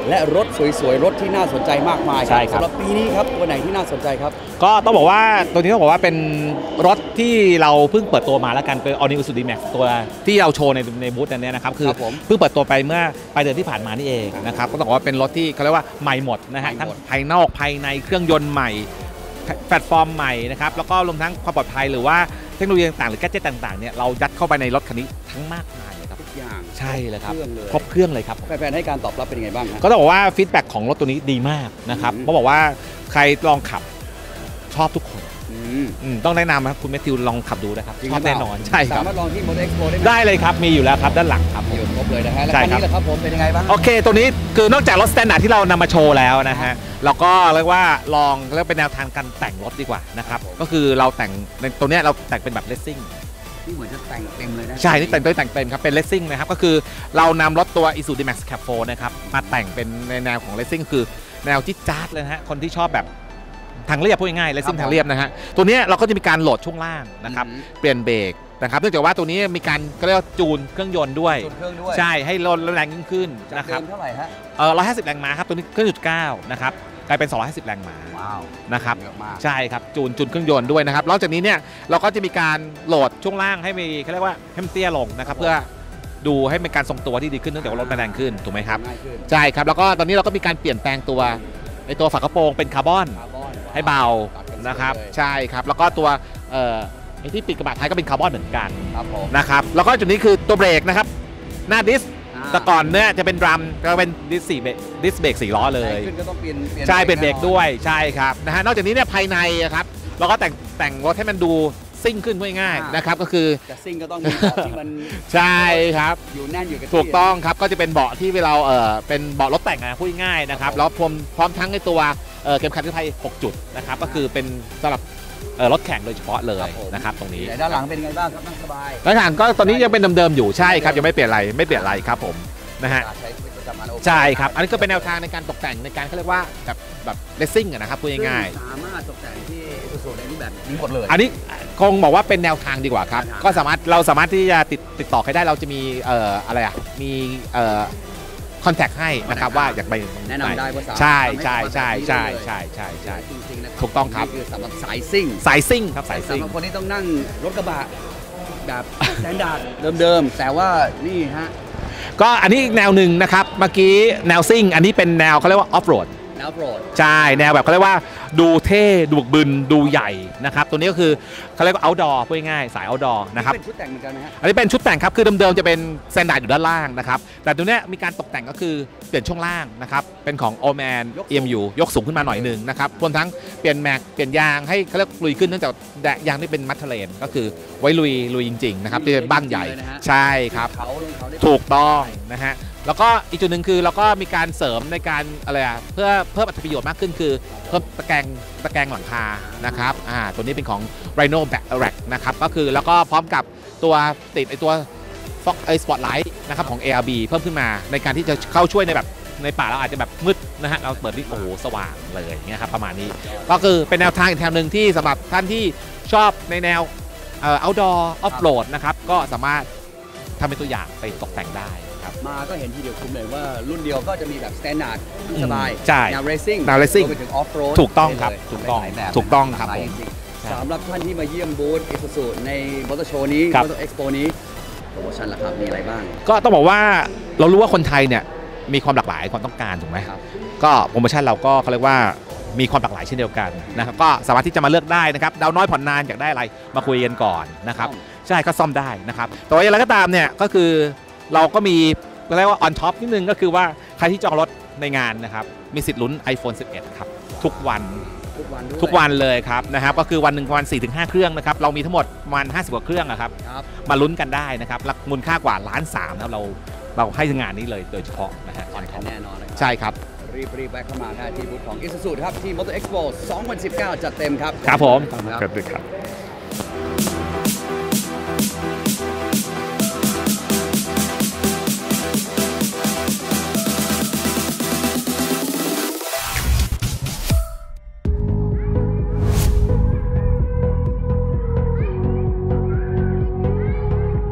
และรถสวยๆ รถที่น่าสนใจมากมาย
ใช่ครับ
สำหรับปีนี้ครับตัวไหนที่น่าสนใจครับ
ก็ต้องบอกว่าตัวนี้ต้องบอกว่าเป็นรถที่เราเพิ่งเปิดตัวมาแล้วกันเป็น All New Isuzu D-Max ตัวที่เราโชว์ในบูธนั้นนะครับคือ
ครับผม
เพิ่งเปิดตัวไปเมื่อปลายเดือนที่ผ่านมานี่เองนะครับก็ต้องบอกว่าเป็นรถที่เขาเรียกว่าใหม่หมดนะฮะ
ใหม่
ทั้ง
หมด
ภายนอกภายในเครื่องยนต์ใหม่แพลตฟอร์มใหม่นะครับแล้วก็รวมทั้งความปลอดภัยหรือว่าเทคโนโลยีต่างๆหรือแกดเจ็ตต่างๆเนี่ยเรายัดเข้าไปในรถคันนี้ทั้งมากมายเลยครับ
ทุกอย่าง
ใช่เลยครับ
เครื่องเลย
ครบเครื่องเลยครับ
แฟนๆให้การตอบรับเป็นยังไงบ้างฮะ
ก็ต้องบอกว่าฟีดแบ็กของรถตัวนี้ดีมากนะครับ
อืม
เขาบอกว่าใครลองขับชอบทุกคน
อืม
ต้องแนะนำนะครับคุณแมทธิวลองขับดูนะครับ
จริง
ชอบ
หรื
แน่
เป
น
ล่า
อนใช่ครับ
สามารถลองที่ Motor Expo ได้ไหม
ได้เลยครับมีอยู่แล้วครับด้านหลังครับ
อยู่ครบเลยนะฮะแล้ว
ใช่
คัน
ครับ
นี้แหละครับผมเป็นยังไงบ้าง
โอเคตัวนี้คือนอกจากรถสแตนดาร์ดที่เรานำมาโชว์แล้วนะฮะเราก็เรียกว่าลองเรียกเป็นแนวทางการแต่งรถดีกว่านะครับก็คือเราแต่งในตัวเนี้ยเราแต่งเป็นแบบเลสซิ่ง
ที่เหมือนจะแต่งเต็มเลยนะ
ใช่นี่แต่งเต็มครับเป็นเลสซิ่งนะครับก็คือเรานำรถตัว Isuzu D-Max Cab 4นะครับมาแต่งเป็นในแนวของเลสซิ่งคือแนวจิ๊ดจ๊าดเลยนะฮะคนที่ชอบแบบทางเรียบพูดง่ายๆเลสซิ่งทางเรียบนะฮะตัวเนี้ยเราก็จะมีการโหลดช่วงล่างนะครับเปลี่ยนเบรกนะครับเนื่องจากว่าตัวนี้มีการก็เรียกว่าจูนเครื่องยนต์ด้วย
จุดเครื่องด้วย
ใช่ให้รถแรงยิ่งขึ้น
จาก
นะค
เดิ
รับ
มเท่าไหร่ฮะ
150 แรงม้าครับตัวนี้เครื่องจุด9นะครับกลายเป็น250 แรงม้า
ว้าว
นะครับ
เยอะมาก
ใช่ครับจูนเครื่องยนต์ด้วยนะครับนอกจากนี้เนี่ยเราก็จะมีการโหลดช่วงล่างให้มีเขาเรียกว่าให้มันเตี้ยลงนะครับเพื่อดูให้เป็นการทรงตัวที่ดีขึ้นเนื่องจากว่ารถมันแรงขึ้นถูกไหมครับ
ง่ายขึ้น
ใช่ครับแล้วก็ตอนนี้เราก็มีการเปลี่ยนแปลงตัวในตัวฝากระโปรงเป็นคาร์บอน
คาร์บอน
ให้เบา
ตัดกัสวย
นะครับ
เลย
ใช่ครับแล้วก็ตัวไอ้ที่ปิดกระบะท้ายก็เป็นคาร์บอนเหมือนกัน
ครับผม
นะครับแล้วก็จุดนี้คือตัวเบรกนะครับหน้าดิส
อ่า
แต่ก่อนเนี่ยจะเป็นดรัมก็เป็นดิสเบรก4ล้อเลย
แรงขึ้นก็ต้องเปลี่ยน
ใช่เป็นเบรก
แน่นอน
ด้วยใช่ครับนะฮะนอกจากนี้เนี่ยภายในอะครับเราก็แต่งรถให้มันดูซิ่งขึ้นง่ายๆนะครับก็คือ
จะซิ่งก็ต้องมีเบาะที่มัน
ใช่ครับ
อยู่แน่นอยู่กับที่
ถูกต้องครับก็จะเป็นเบาะที่เราเป็นเบาะรถแต่งนะพูดง่ายๆนะครับแล้วพร้อมทั้งในตัวเข็มขัดนิรภัย6จุดนะครับก็คือเป็นสำหรับรถแข่งโดยเฉพาะเลยนะครับตรงนี้
แต่ด้านหลังเป็นไงบ้างครับนั่งสบาย
ด้านหลังก็ตอนนี้ยังเป็นเดิมๆอยู่ใช่ครับยังไม่เปลี่ยนอะไรครับผมนะฮะ
ใช้ชีวิตประจำวันโอเค
ใช่ครับอันนี้ก็เป็นแนวทางในการตกแต่งในการเขาเรียกว่าแบบเลสซิ่งนะครับพูดง่าย
ซึ่สามารถตกแต่งที่Isuzuในรูปแบบนี้หมดเลย
ๆอันนี้คงบอกว่าเป็นแนวทางดีกว่าครับ
แนวทาง
ก็เราสามารถที่จะติดต่อใครได้เราจะมีอะไรอ่ะมีคอนแทคให้นะครับว่าอยากไป
แนะนำได้ว่าสามารถ
ใช่
ทำให้
ใช่
ความ
ใช่
แบบนี้
ใช่
ได้เลย
ใช่ใช่ใช่
จริงๆนะ
ถูกต้องครับ
นี่คือสำหรับสายซิ่ง
สายซิ่งครับสายซิ่ง
สำหรับคนที่ต้องนั่งรถกระบะแบบสแตนดาร์ดเดิมๆแต่ว่านี่ฮะ
ก็อันนี้อีกแนวหนึ่งนะครับเมื่อกี้แนวซิ่งอันนี้เป็นแนวเขาเรียกว่าออฟโรด
แนวโปรด
ใช่แนวแบบเขาเรียกว่าดูเท่ดูบึกบึนดูใหญ่นะครับตัวนี้ก็คือเขาเรียกว่า outdoor พูดง่ายๆสาย outdoor นะครับ
เป็นชุดแต่งเหมือนกันไหมฮะ
อันนี้เป็นชุดแต่งครับคือเดิมๆจะเป็นสแตนดาร์ดอยู่ด้านล่างนะครับแต่ตัวเนี้ยมีการตกแต่งก็คือเปลี่ยนช่วงล่างนะครับเป็นของ Allman EMU ยกสูงขึ้นมาหน่อยหนึ่งนะครับรวมทั้งเปลี่ยนแม็กเปลี่ยนยางให้เขาเรียกลุยขึ้นเนื่องจากยางที่เป็นมัทเทเลนก็คือไว้ลุยจริงๆนะครับที่เป็นบ้างใหญ่ใช่ครับ
เขาลงเขาได้
ถูกต้องนะฮะแล้วก็อีกจุดหนึ่งคือเราก็มีการเสริมในการอะไรอ่ะเพื่อเพิ่มอัตประโยชน์มากขึ้นคือเพิ่มตะแกรงหลังคานะครับตัวนี้เป็นของ Rhino Back Rack นะครับก็คือแล้วก็พร้อมกับตัวติดไอตัวสปอตไลท์นะครับของ ARB เพิ่มขึ้นมาในการที่จะเข้าช่วยในแบบในป่าเราอาจจะแบบมืดนะฮะเราเปิดที่โอ้โหสว่างเลยอย่างเงี้ยครับประมาณนี้ก็คือเป็นแนวทางอีกแนวหนึ่งที่สำหรับท่านที่ชอบในแนวoutdoor off road นะครับก็สามารถทำเป็นตัวอย่างไปตกแต่งได้ครับ
มาก็เห็นทีเดียวคุ้มเลยว่ารุ่นเดียวก็จะมีแบบสแตนดาร์ดสบาย
ใช่
แนวเรซิ่ง
แนว racing
ไปถึงออฟโรด
ถูกต้องครับถูกต้อง
หลายแบบ
ถูกต้องครับ
หลาย
ผม
จริง
ใช่
ๆสำหรับท่านที่มาเยี่ยมบูธ Isuzu ในมอเตอร์โชว์นี้
ครับ
มอเตอร์เอ็กซ์โปนี้โปรโมชั่นล่ะครับมีอะไรบ้าง
ก็ต้องบอกว่าเรารู้ว่าคนไทยเนี่ยมีความหลากหลายความต้องการถูกไหม
ครับ
ก็โปรโมชั่นเราก็เขาเรียกว่ามีความหลากหลายเช่นเดียวกันนะครับก็สามารถที่จะมาเลือกได้นะครับดาวน้อยผ่อนนานอยากได้อะไรมาคุยกันก่อนนะครับใช่ก็ซ่อมได้นะครับแต่ว่าอย่างไรก็ตามเนี่ยก็คือเราก็มีเรียกว่า on top นิดนึงก็คือว่าใครที่จองรถในงานนะครับมีสิทธิ์ลุ้น iPhone 11 ครับทุกวัน
ทุกวันด้วย
ทุกวันเลยครับนะครับก็คือวันหนึ่งประมาณ 4-5 เครื่องนะครับเรามีทั้งหมดประมาณ50 กว่าเครื่องนะครับ
ครับ
มาลุ้นกันได้นะครับและมูลค่ากว่า1.3 ล้านนะครับเราให้งานนี้เลยโดยเฉพาะนะฮะ
จ่ายกันแน่นอนนะครับ
ใช่ครับ
รีบแวะเข้ามาที่บูธของ Isuzu ครับที่ Motor Expo 2019 จัดเต็มครับ
ครับผม
ครับ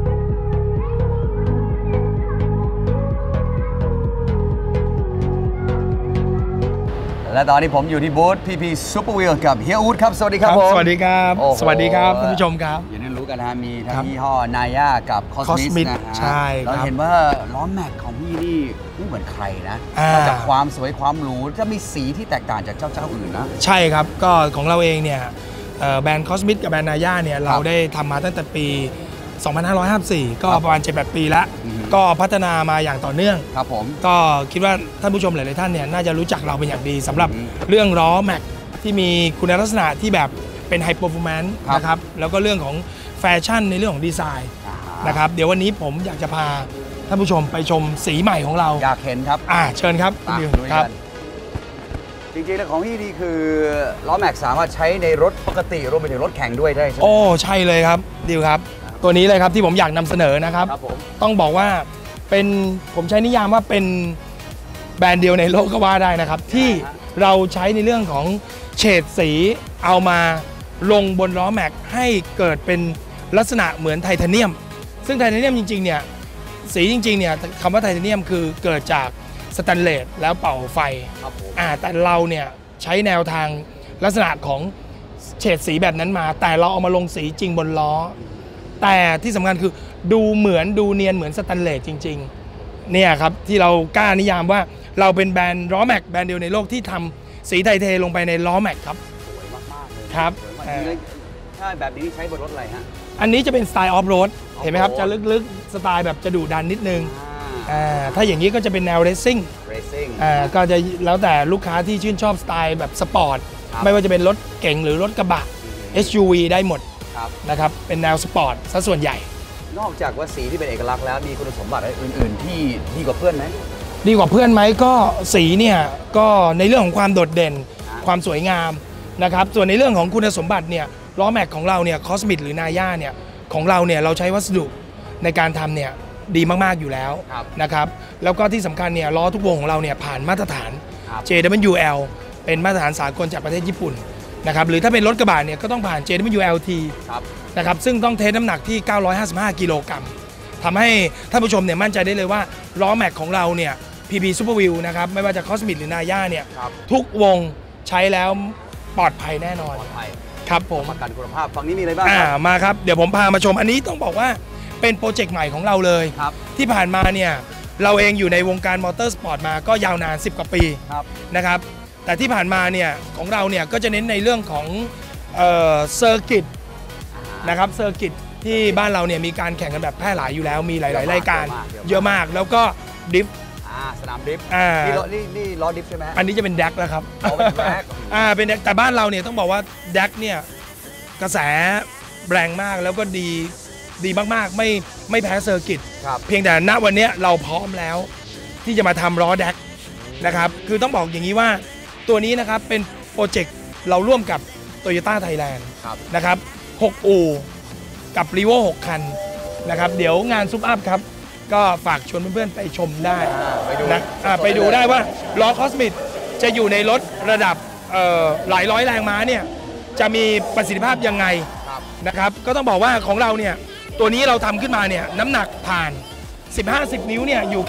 「
และตอนนี้ผมอยู่ที่บูธ PP Super Wheel กับเฮียอู๊ดครับสวัสดีครับผม
สวัสดีครับ
โอ้โห
สวัสดีครับท่านผู้ชมครับ
อย่างที่รู้กันนะฮะมีทั้
ครั
ง
บ
ยี่ห้อนายากับ Cosmos
Cosmos
นะฮะ
ใช่ครับ
เราเห็นว่าล้อแม็กของพี่นี่ไม่เหมือนใครนะ
อ่าน
อกจากความสวยความหรูจะมีสีที่แตกต่างจากเจ้าอื่นนะ
ใช่ครับก็ของเราเองเนี่ยแบรนด์ Cosmos กับแบรนด์นาย่าเนี่ยเราได้ทำมาตั้งแต่ปี 2554 ก็ประมาณ 7-8 ปีแล้ว ก็พัฒนามาอย่างต่อเนื่อง
ครับผม
ก็คิดว่าท่านผู้ชมหลายๆท่านเนี่ยน่าจะรู้จักเราเป็นอย่างดีสำหรับเรื่องล้อแม็กที่มีคุณลักษณะที่แบบเป็นไฮเปอร์ฟอร์แมนซ์นะครับแล้วก็เรื่องของแฟชั่นในเรื่องของดีไซน์นะครับเดี๋ยววันนี้ผมอยากจะพาท่านผู้ชมไปชมสีใหม่ของเรา
อยากเห็นครับ
เชิญครับคุณดิว
ลุย
ครั
กับ นจริงๆแล้วของพี่นี่คือล้อแม็กสามารถใช้ในรถปกติรวมไปถึงรถแข่งด้วยได้ใช่ไหม
โอ้ใช่เลยครับดิวครับตัวนี้เลยครับที่ผมอยากนำเสนอนะครับ
ครับผม
ต้องบอกว่าเป็นผมใช้นิยามว่าเป็นแบรนด์เดียวในโลกก็ว่าได้นะครับ ที่เราใช้ในเรื่องของเฉดสีเอามาลงบนล้อแม็กให้เกิดเป็นลักษณะเหมือนไทเทเนียม ซึ่งไทเทเนียมจริงๆเนี่ยสีจริงๆเนี่ยคำว่าไทเทเนียมคือเกิดจากสแตนเลสแล้วเป่าไฟ
ครับผม
แต่เราเนี่ยใช้แนวทางลักษณะของเฉดสีแบบนั้นมา แต่เราเอามาลงสีจริงบนล้อ แต่ที่สำคัญคือดูเหมือนดูเนียนเหมือนสแตนเลสจริงๆเนี่ยครับที่เรากล้านิยามว่าเราเป็นแบรนด์ล้อแม็กแบรนด์เดียวในโลกที่ทำสีไทเทลงไปในล้อแม็กครับ
สวยมากๆเลย
ครับ
สวยมากถ้าแบบนี้ใช้บนรถอะไรฮะ
อันนี้จะเป็นสไตล์ออฟโรดเห็นไหมครับจะลึกๆสไตล์แบบจะดุดันนิดนึงถ้าอย่างนี้ก็จะเป็นแนวเรซซิ่ง
Racing
ก็จะแล้วแต่ลูกค้าที่ชื่นชอบสไตล์แบบสปอร์ต
ครับ
ไม่ว่าจะเป็นรถเก๋งหรือรถกระบะ SUV ได้หมด
ครับ
นะครับเป็นแนวสปอร์ตซะส่วนใหญ่
นอกจากว่าสีที่เป็นเอกลักษณ์แล้วมีคุณสมบัติอะไรอื่นๆ ที่ดีกว่าเพื่อนไหม
ดีกว่าเพื่อนไหมก็สีเนี่ยก็ในเรื่องของความโดดเด่น ความสวยงามนะครับส่วนในเรื่องของคุณสมบัติเนี่ยล้อแม็กของเราเนี่ยคอสมิดหรือนาย่าเนี่ยของเราเนี่ยเราใช้วัสดุในการทำเนี่ยดีมากๆอยู่แล้วนะครับแล้วก็ที่สำคัญเนี่ยล้อทุกวงของเราเนี่ยผ่านมาตรฐาน JWL เป็นมาตรฐานสากลจากประเทศญี่ปุ่นนะครับหรือถ้าเป็นรถกระบะเนี่ยก็ต้องผ่าน JWLT นะครับซึ่งต้องเทสน้ำหนักที่ 955 กิโลกรัมทำให้ท่านผู้ชมเนี่ยมั่นใจได้เลยว่าล้อแม็กของเราเนี่ย PP Super Wheel นะครับไม่ว่าจะ Cosmic หรือ Naya เนี่ยทุกวงใช้แล้วปลอดภัยแน่นอนครับผม
ประกันคุณภาพฝั่งนี้มีอะไรบ้าง
มาครับเดี๋ยวผมพามาชมอันนี้ต้องบอกว่าเป็นโปรเจกต์ใหม่ของเราเลยที่ผ่านมาเนี่ยเราเองอยู่ในวงการมอเตอร์สปอร์ตมาก็ยาวนาน10 กว่าปีนะครับแต่ที่ผ่านมาเนี่ยของเราเนี่ยก็จะเน้นในเรื่องของเซอร์กิตนะครับเซอร์กิตที่บ้านเราเนี่ยมีการแข่งกันแบบแพร่หลายอยู่แล้วมีหลายๆรายการเยอะมากแล้วก็ดริฟต์
สนามดริฟต์ นี่ล้อดริฟต์ใช่ไหม
อันนี้จะเป็นแดกแล้วครับ
เป็นแดก
เป็นแดกแต่บ้านเราเนี่ยต้องบอกว่าแดกเนี่ยกระแสแรงมากแล้วก็ดีมากๆไม่แพ้เซอร์กิตเพียงแต่ณวันนี้เราพร้อมแล้วที่จะมาทำล้อแดกนะครับคือต้องบอกอย่างนี้ว่าตัวนี้นะครับเป็นโปรเจกต์เราร่วมกับ Toyota Thailand นะครับ6อู่กับ r ีโว6คันนะครับเดี๋ยวงานซุปอัพครับก็ฝากชวนเพื่อนๆไปชมได้นะไปดูได้ว่าล้อคอสมิดจะอยู่ในรถระดับหลายร้อยแรงม้าเนี่ยจะมีประสิทธิภาพยังไงนะครับก็ต้องบอกว่าของเราเนี่ยตัวนี้เราทำขึ้นมาเนี่ยน้ำหนักผ่าน 15-10 นิ้วเนี่ยอยู่แค่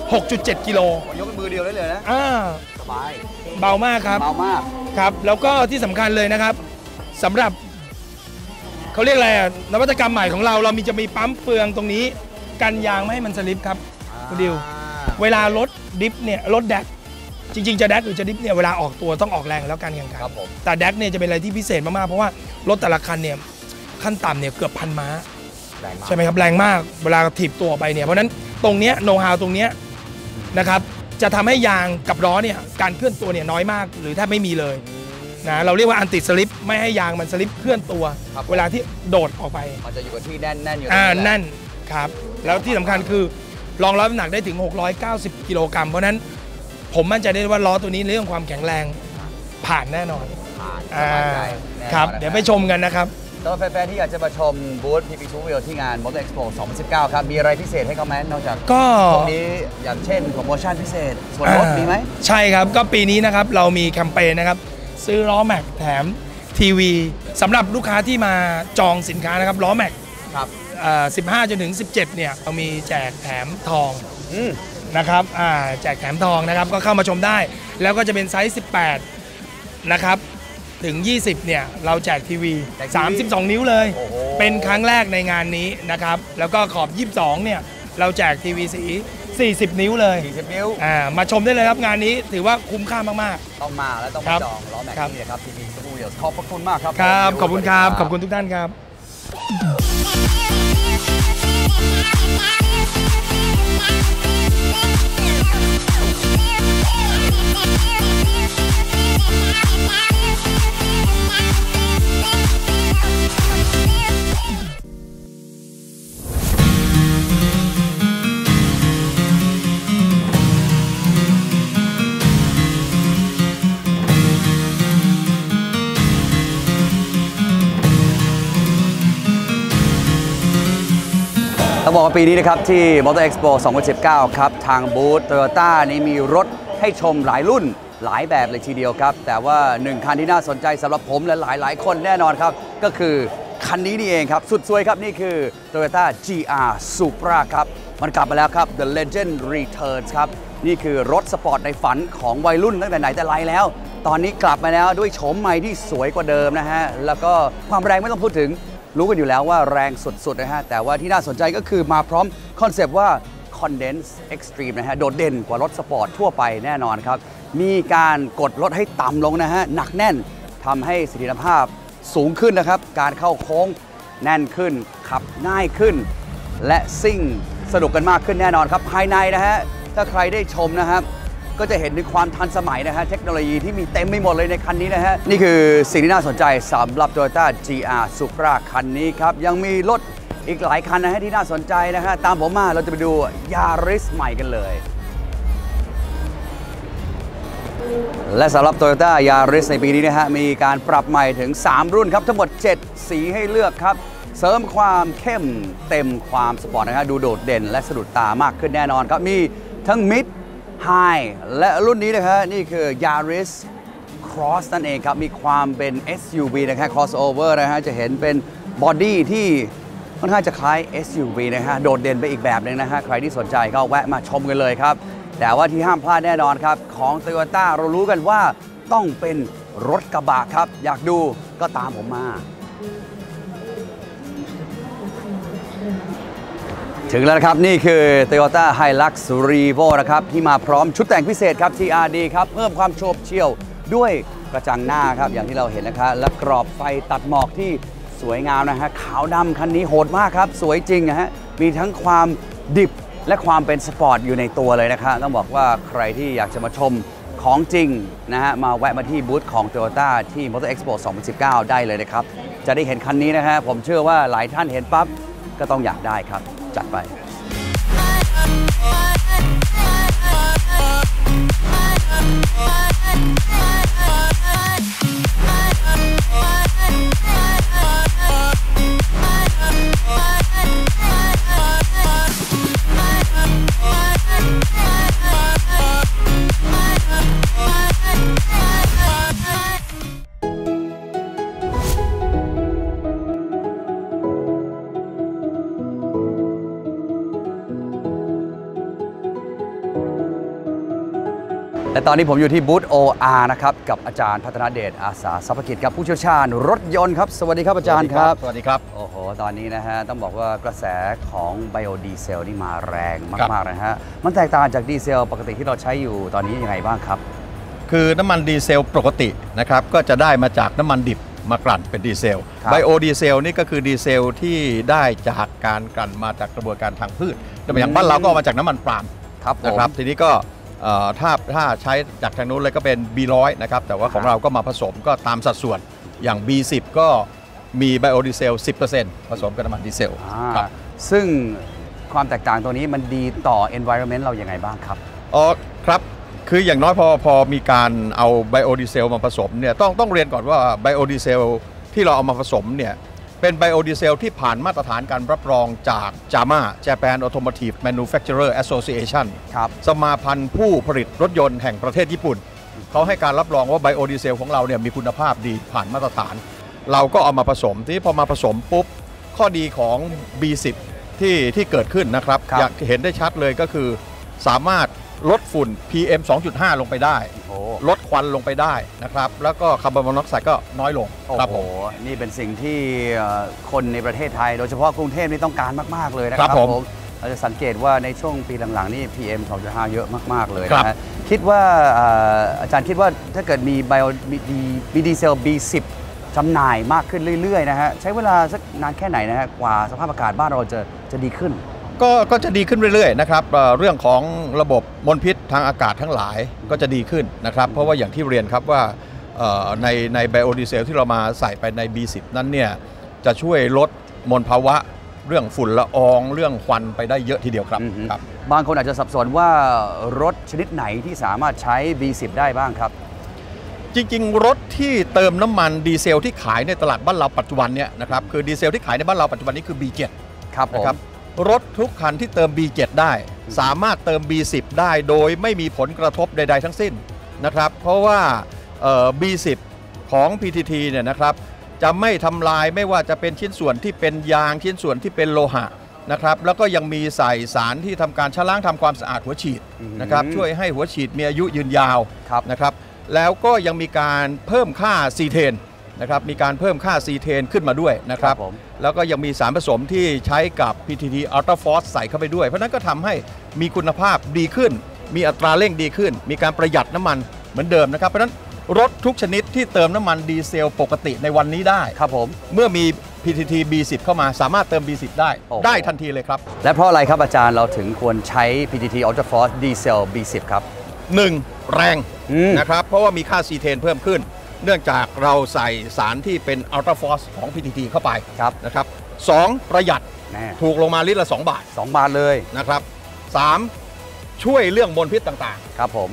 6.7 กิโล
ยกเป็นมือเดียวได้เลยนะสบาย
เบามากครับ
เบามาก
ครับแล้วก็ที่สำคัญเลยนะครับสำหรับเขาเรียกอะไรนวัตกรรมใหม่ของเราจะมีปั๊มเฟืองตรงนี้กันยางไม่ให้มันสลิปครับคุณดิวเวลารถดิฟเนี่ยรถแดกจริงๆจะแดกหรือจะดิฟเนี่ยเวลาออกตัวต้องออกแรงแล้วการแข่งขันแต่แดกเนี่ยจะเป็นอะไรที่พิเศษมากๆเพราะว่ารถแต่ละคันเนี่ยขั้นต่ำเนี่ยเกือบ1,000 ม้าใช่ไหมครับแรงมากเวลาถีบตัวไปเนี่ยเพราะนั้นตรงเนี้ยโน้ตฮาวตรงเนี้ยนะครับจะทำให้ยางกับล้อเนี่ยการเคลื่อนตัวเนี่ยน้อยมากหรือแทบไม่มีเลยนะเราเรียกว่าอันติสลิปไม่ให้ยางมันสลิปเคลื่อนตัวเวลาที่โดดออกไป
มันจะอยู่กับที่แน่นๆอยู่
แน่นครับแล้วที่สำคัญคือรองรับน้ำหนักได้ถึง690 กิโลกรัมเพราะนั้นผมมั่นใจได้ว่าล้อตัวนี้ในเรื่องความแข็งแรงผ่านแน่นอนครับเดี๋ยวไปชมกันนะครับ
สำหรับแฟนๆที่อยากจะมาชมบูธ PP Super Wheel ที่งาน Motor Expo 2019 ครับมีอะไรพิเศษให้เขาไหมนอกจากพวกนี้อย่างเช่นโปรโมชั่นพิเศษส่วนลดมีไหม
ใช่ครับก็ปีนี้นะครับเรามีแคมเปญนะครับซื้อล้อแม็กแถมทีวีสำหรับลูกค้าที่มาจองสินค้านะครับล้อแม็ก15 จนถึง 17เนี่ยเรามีแจกแถมทองนะครับแจกแถมทองนะครับก็เข้ามาชมได้แล้วก็จะเป็นไซส์18นะครับถึง20เนี่ยเราแจกทีวี32นิ้วเลยเป็นครั้งแรกในงานนี้นะครับแล้วก็ขอบ22เนี่ยเราแจกทีวีสี40นิ้วเลย
40นิ้ว
มาชมได้เลยครับงานนี้ถือว่าคุ้มค่ามาก
ๆต้องมาแล้วต้องมาจองล้อแม็กซ์นี่นะครับทีวีสตูดิโอขอบคุณมากครับ
ครับขอบคุณครับขอบคุณทุกท่านครับ
ต้องบอกว่าปีนี้นะครับที่ Motor Expo 2019 ครับทางบูธ Toyota นี้มีรถให้ชมหลายรุ่นหลายแบบเลยทีเดียวครับแต่ว่า1คันที่น่าสนใจสำหรับผมและหลายคนแน่นอนครับก็คือคันนี้นี่เองครับสุดสวยครับนี่คือ Toyota GR Supra ครับมันกลับมาแล้วครับ The Legend Returns ครับนี่คือรถสปอร์ตในฝันของวัยรุ่นตั้งแต่ไหนแต่ไรแล้วตอนนี้กลับมาแล้วด้วยโฉมใหม่ที่สวยกว่าเดิมนะฮะแล้วก็ความแรงไม่ต้องพูดถึงรู้กันอยู่แล้วว่าแรงสุดๆนะฮะแต่ว่าที่น่าสนใจก็คือมาพร้อมคอนเซปต์ว่า Condense Extreme นะฮะโดดเด่นกว่ารถสปอร์ตทั่วไปแน่นอนครับมีการกดรถให้ต่ำลงนะฮะหนักแน่นทำให้เสถียรภาพสูงขึ้นนะครับการเข้าโค้งแน่นขึ้นขับง่ายขึ้นและซิ่งสนุกกันมากขึ้นแน่นอนครับภายในนะฮะถ้าใครได้ชมนะครับก็จะเห็นถึงความทันสมัยนะฮะเทคโนโลยีที่มีเต็มไปหมดเลยในคันนี้นะฮะนี่คือสิ่งที่น่าสนใจสำหรับ Toyota GR Supra คันนี้ครับยังมีรถอีกหลายคันนะฮะที่น่าสนใจนะฮะตามผมมาเราจะไปดู Yaris ใหม่กันเลยและสำหรับ Toyota Yaris ในปีนี้นะฮะมีการปรับใหม่ถึง3รุ่นครับทั้งหมด7สีให้เลือกครับเสริมความเข้มเต็มความสปอร์ตนะฮะดูโดดเด่นและสะดุดตามากขึ้นแน่นอนครับมีทั้ง Mid High และรุ่นนี้นะฮะนี่คือ Yaris Cross นั่นเองครับมีความเป็น SUV นะฮะ crossover นะฮะจะเห็นเป็นบอดี้ที่ค่อนข้างจะคล้าย SUV นะฮะโดดเด่นไปอีกแบบหนึ่งนะฮะใครที่สนใจก็แวะมาชมกันเลยครับแต่ว่าที่ห้ามพลาดแน่นอนครับของ Toyota เรารู้กันว่าต้องเป็นรถกระบะครับอยากดูก็ตามผมมาถึงแล้วนะครับนี่คือ Toyota Hilux Revo นะครับที่มาพร้อมชุดแต่งพิเศษครับ TRD ครับเพิ่มความโฉบเฉี่ยวด้วยกระจังหน้าครับอย่างที่เราเห็นนะครับและกรอบไฟตัดหมอกที่สวยงามนะฮะขาวดำคันนี้โหดมากครับสวยจริงนะฮะมีทั้งความดิบและความเป็นสปอร์ตอยู่ในตัวเลยนะครับต้องบอกว่าใครที่อยากจะมาชมของจริงนะฮะมาแวะมาที่บูธของ Toyota ที่ Motor Expo 2019 ได้เลยนะครับจะได้เห็นคันนี้นะฮะผมเชื่อว่าหลายท่านเห็นปั๊บก็ต้องอยากได้ครับจัดไปและตอนนี้ผมอยู่ที่บูธ OR นะครับกับอาจารย์พัฒนาเดชอาสาทรัพย์กิจครับผู้เชี่ยวชาญรถยนต์ครับสวัสดีครับอาจารย์ครับ
สวัสดีครับ
โอ้โหตอนนี้นะฮะต้องบอกว่ากระแสของไบโอดีเซลนี่มาแรงมากๆนะฮะมันแตกต่างจากดีเซลปกติที่เราใช้อยู่ตอนนี้ยังไงบ้างครับ
คือน้ำมันดีเซลปกตินะครับก็จะได้มาจากน้ำมันดิบมากลั่นเป็นดีเซลไบโอดีเซลนี่ก็คือดีเซลที่ได้จากการกลั่นมาจากกระบวนการทางพืชแต่อย่างบ้านเราก็มาจากน้ำมันปาล์มนะครับทีนี้ก็ถ้าใช้จากทางนู้นเลยก็เป็น B100 นะครับแต่ว่าของเราก็มาผสมก็ตามสัดส่วนอย่าง B10 ก็มีไบโอดีเซล 10% ผสมกับน้ำมันดีเซล
ครับซึ่งความแตกต่างตัวนี้มันดีต่อ environment เราอย่างไงบ้างครับ
อ๋อครับคืออย่างน้อยพอมีการเอาไบโอดีเซลมาผสมเนี่ยต้องเรียนก่อนว่าไบโอดีเซลที่เราเอามาผสมเนี่ยเป็นไบโอดีเซลที่ผ่านมาตรฐานการรับรองจาก JAMA Japan Automotive Manufacturer Association สมาพันธ์ผู้ผลิตรถยนต์แห่งประเทศญี่ปุ่นเขาให้การรับรองว่าไบโอดีเซลของเราเนี่ยมีคุณภาพดีผ่านมาตรฐานเราก็เอามาผสมที่พอมาผสมปุ๊บข้อดีของ B10 ที่เกิดขึ้นนะครับอยากเห็นได้ชัดเลยก็คือสามารถลดฝุ่น PM 2.5 ลงไปได้ลดควันลงไปได้นะครับแล้วก็คาร์บอนมอนอกไซด์ก็น้อยลงครับผม
นี่เป็นสิ่งที่คนในประเทศไทยโดยเฉพาะกรุงเทพนี่ต้องการมากๆเลยนะครับผมเราจะสังเกตว่าในช่วงปีหลังๆนี่ PM 2.5 เยอะมากๆเลยนะคิดว่าอาจารย์คิดว่าถ้าเกิดมีดีเซล B10 จำหน่ายมากขึ้นเรื่อยๆนะฮะใช้เวลาสักนานแค่ไหนนะฮะกว่าสภาพอากาศบ้านเราจะดีขึ้น
ก็จะดีขึ้นเรื่อยๆนะครับเรื่องของระบบมลพิษทางอากาศทั้งหลายก็จะดีขึ้นนะครับเพราะว่าอย่างที่เรียนครับว่าในไบโอดีเซลที่เรามาใส่ไปใน B10 นั้นเนี่ยจะช่วยลดมลภาวะเรื่องฝุ่นละอองเรื่องควันไปได้เยอะทีเดียวครับ
บางคนอาจจะสับสนว่ารถชนิดไหนที่สามารถใช้ B10 ได้บ้างครับ
จริงๆรถที่เติมน้ำมันดีเซลที่ขายในตลาดบ้านเราปัจจุบันเนี่ยนะครับคือดีเซลที่ขายในบ้านเราปัจจุบันนี้คือ B7
ครับ
นะครับรถทุกคันที่เติม B7 ได้สามารถเติม B10 ได้โดยไม่มีผลกระทบใดๆทั้งสิ้นนะครับเพราะว่าB10 ของ PTT เนี่ยนะครับจะไม่ทำลายไม่ว่าจะเป็นชิ้นส่วนที่เป็นยางชิ้นส่วนที่เป็นโลหะนะครับแล้วก็ยังมีใส่สารที่ทำการชะล้างทำความสะอาดหัวฉีดนะครับช่วยให้หัวฉีดมีอายุยืนยาวนะครับแล้วก็ยังมีการเพิ่มค่าซีเทนนะครับมีการเพิ่มค่าซีเทนขึ้นมาด้วยนะครับแล้วก็ยังมีสารผสมที่ใช้กับ PTT Ultra Force ใส่เข้าไปด้วยเพราะนั้นก็ทำให้มีคุณภาพดีขึ้นมีอัตราเร่งดีขึ้นมีการประหยัดน้ำมันเหมือนเดิมนะครับเพราะนั้นรถทุกชนิดที่เติมน้ำมันดีเซลปกติในวันนี้ได้
ครับผม
เมื่อมี PTT B10 เข้ามาสามารถเติม B10 ได้ทันทีเลยครับ
และเพราะอะไรครับอาจารย์เราถึงควรใช้ PTT Ultra Force ดีเซล B10 ครับ
1แรงนะครับเพราะว่ามีค่าซีเทนเพิ่มขึ้นเนื่องจากเราใส่สารที่เป็น Ultra Force ของ PTT เข้าไปนะครับ2ประหยัดถูกลงมาลิตรละ2 บาท
2 บาทเลย
นะครับ3ช่วยเรื่องมลพิษต่าง
ๆครับผม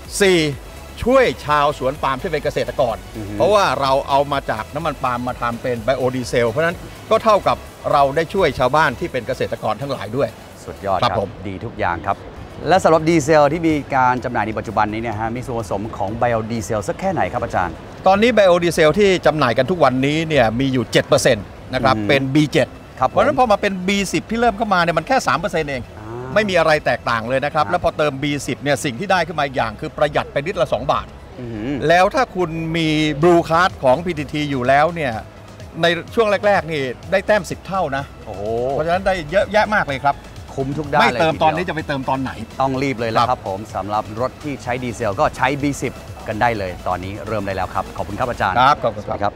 4ช่วยชาวสวนปาล์มที่เป็นเกษตรกรเพราะว่าเราเอามาจากน้ำมันปาล์มมาทำเป็นไบโอดีเซลเพราะนั้นก็เท่ากับเราได้ช่วยชาวบ้านที่เป็นเกษตรกรทั้งหลายด้วย
สุดยอดครับดีทุกอย่างครับและสำหรับดีเซลที่มีการจำหน่ายในปัจจุบันนี้เนี่ยฮะมีส่วนผสมของไบโอดีเซลสักแค่ไหนครับอาจารย์
ตอนนี้ไบโอดีเซลที่จำหน่ายกันทุกวันนี้เนี่ยมีอยู่ 7% นะครับเป็น B7 เพราะฉะนั้นพอมาเป็น B10 ที่เริ่มเข้ามาเนี่ยมันแค่ 3% เองไม่มีอะไรแตกต่างเลยนะครับแล้วพอเติม B10 เนี่ยสิ่งที่ได้ขึ้นมาอย่างคือประหยัดไปลิตรละ2 บาทแล้วถ้าคุณมีบลูคาร์ดของ PTT อยู่แล้วเนี่ยในช่วงแรกๆนี่ได้แต้ม10 เท่านะเพราะฉะนั้นได้เยอะแยะมากเลยครับ
คุ้มทุกด้านเลย
ไม่เติมตอนนี้จะไปเติมตอนไหน
ต้องรีบเลยแล้วครับผมสำหรับรถที่ใช้ดีเซลก็ใช้ B10 กันได้เลยตอนนี้เริ่มได้แล้วครับขอบคุณครับอาจารย์
ครับขอบคุณครับ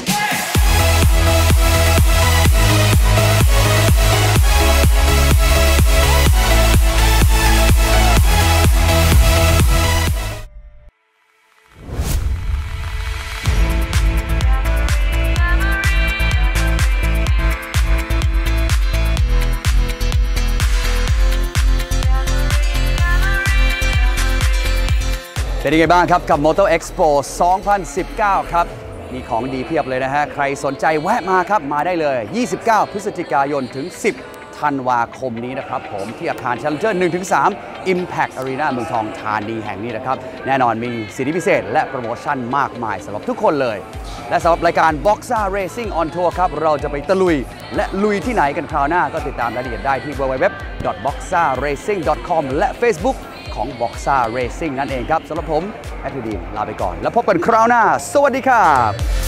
เป็นยังไงบ้างครับกับ Motor Expo 2019 ครับมีของดีเพียบเลยนะฮะใครสนใจแวะมาครับมาได้เลย29 พฤศจิกายนถึง10 ธันวาคมนี้นะครับผมที่อาคาร Challenger 1-3 Impact Arena เมืองทองธานีแห่งนี้นะครับแน่นอนมีสิทธิพิเศษและโปรโมชั่นมากมายสำหรับทุกคนเลยและสำหรับรายการ Boxa Racing on Tour ครับเราจะไปตะลุยและลุยที่ไหนกันคราวหน้าก็ติดตามรายละเอียดได้ที่ www.boxaracing.com และ Facebookของ Boxa Racing นั่นเองครับสำหรับผมแอดมินลาไปก่อนแล้วพบกันคราวหน้าสวัสดีครับ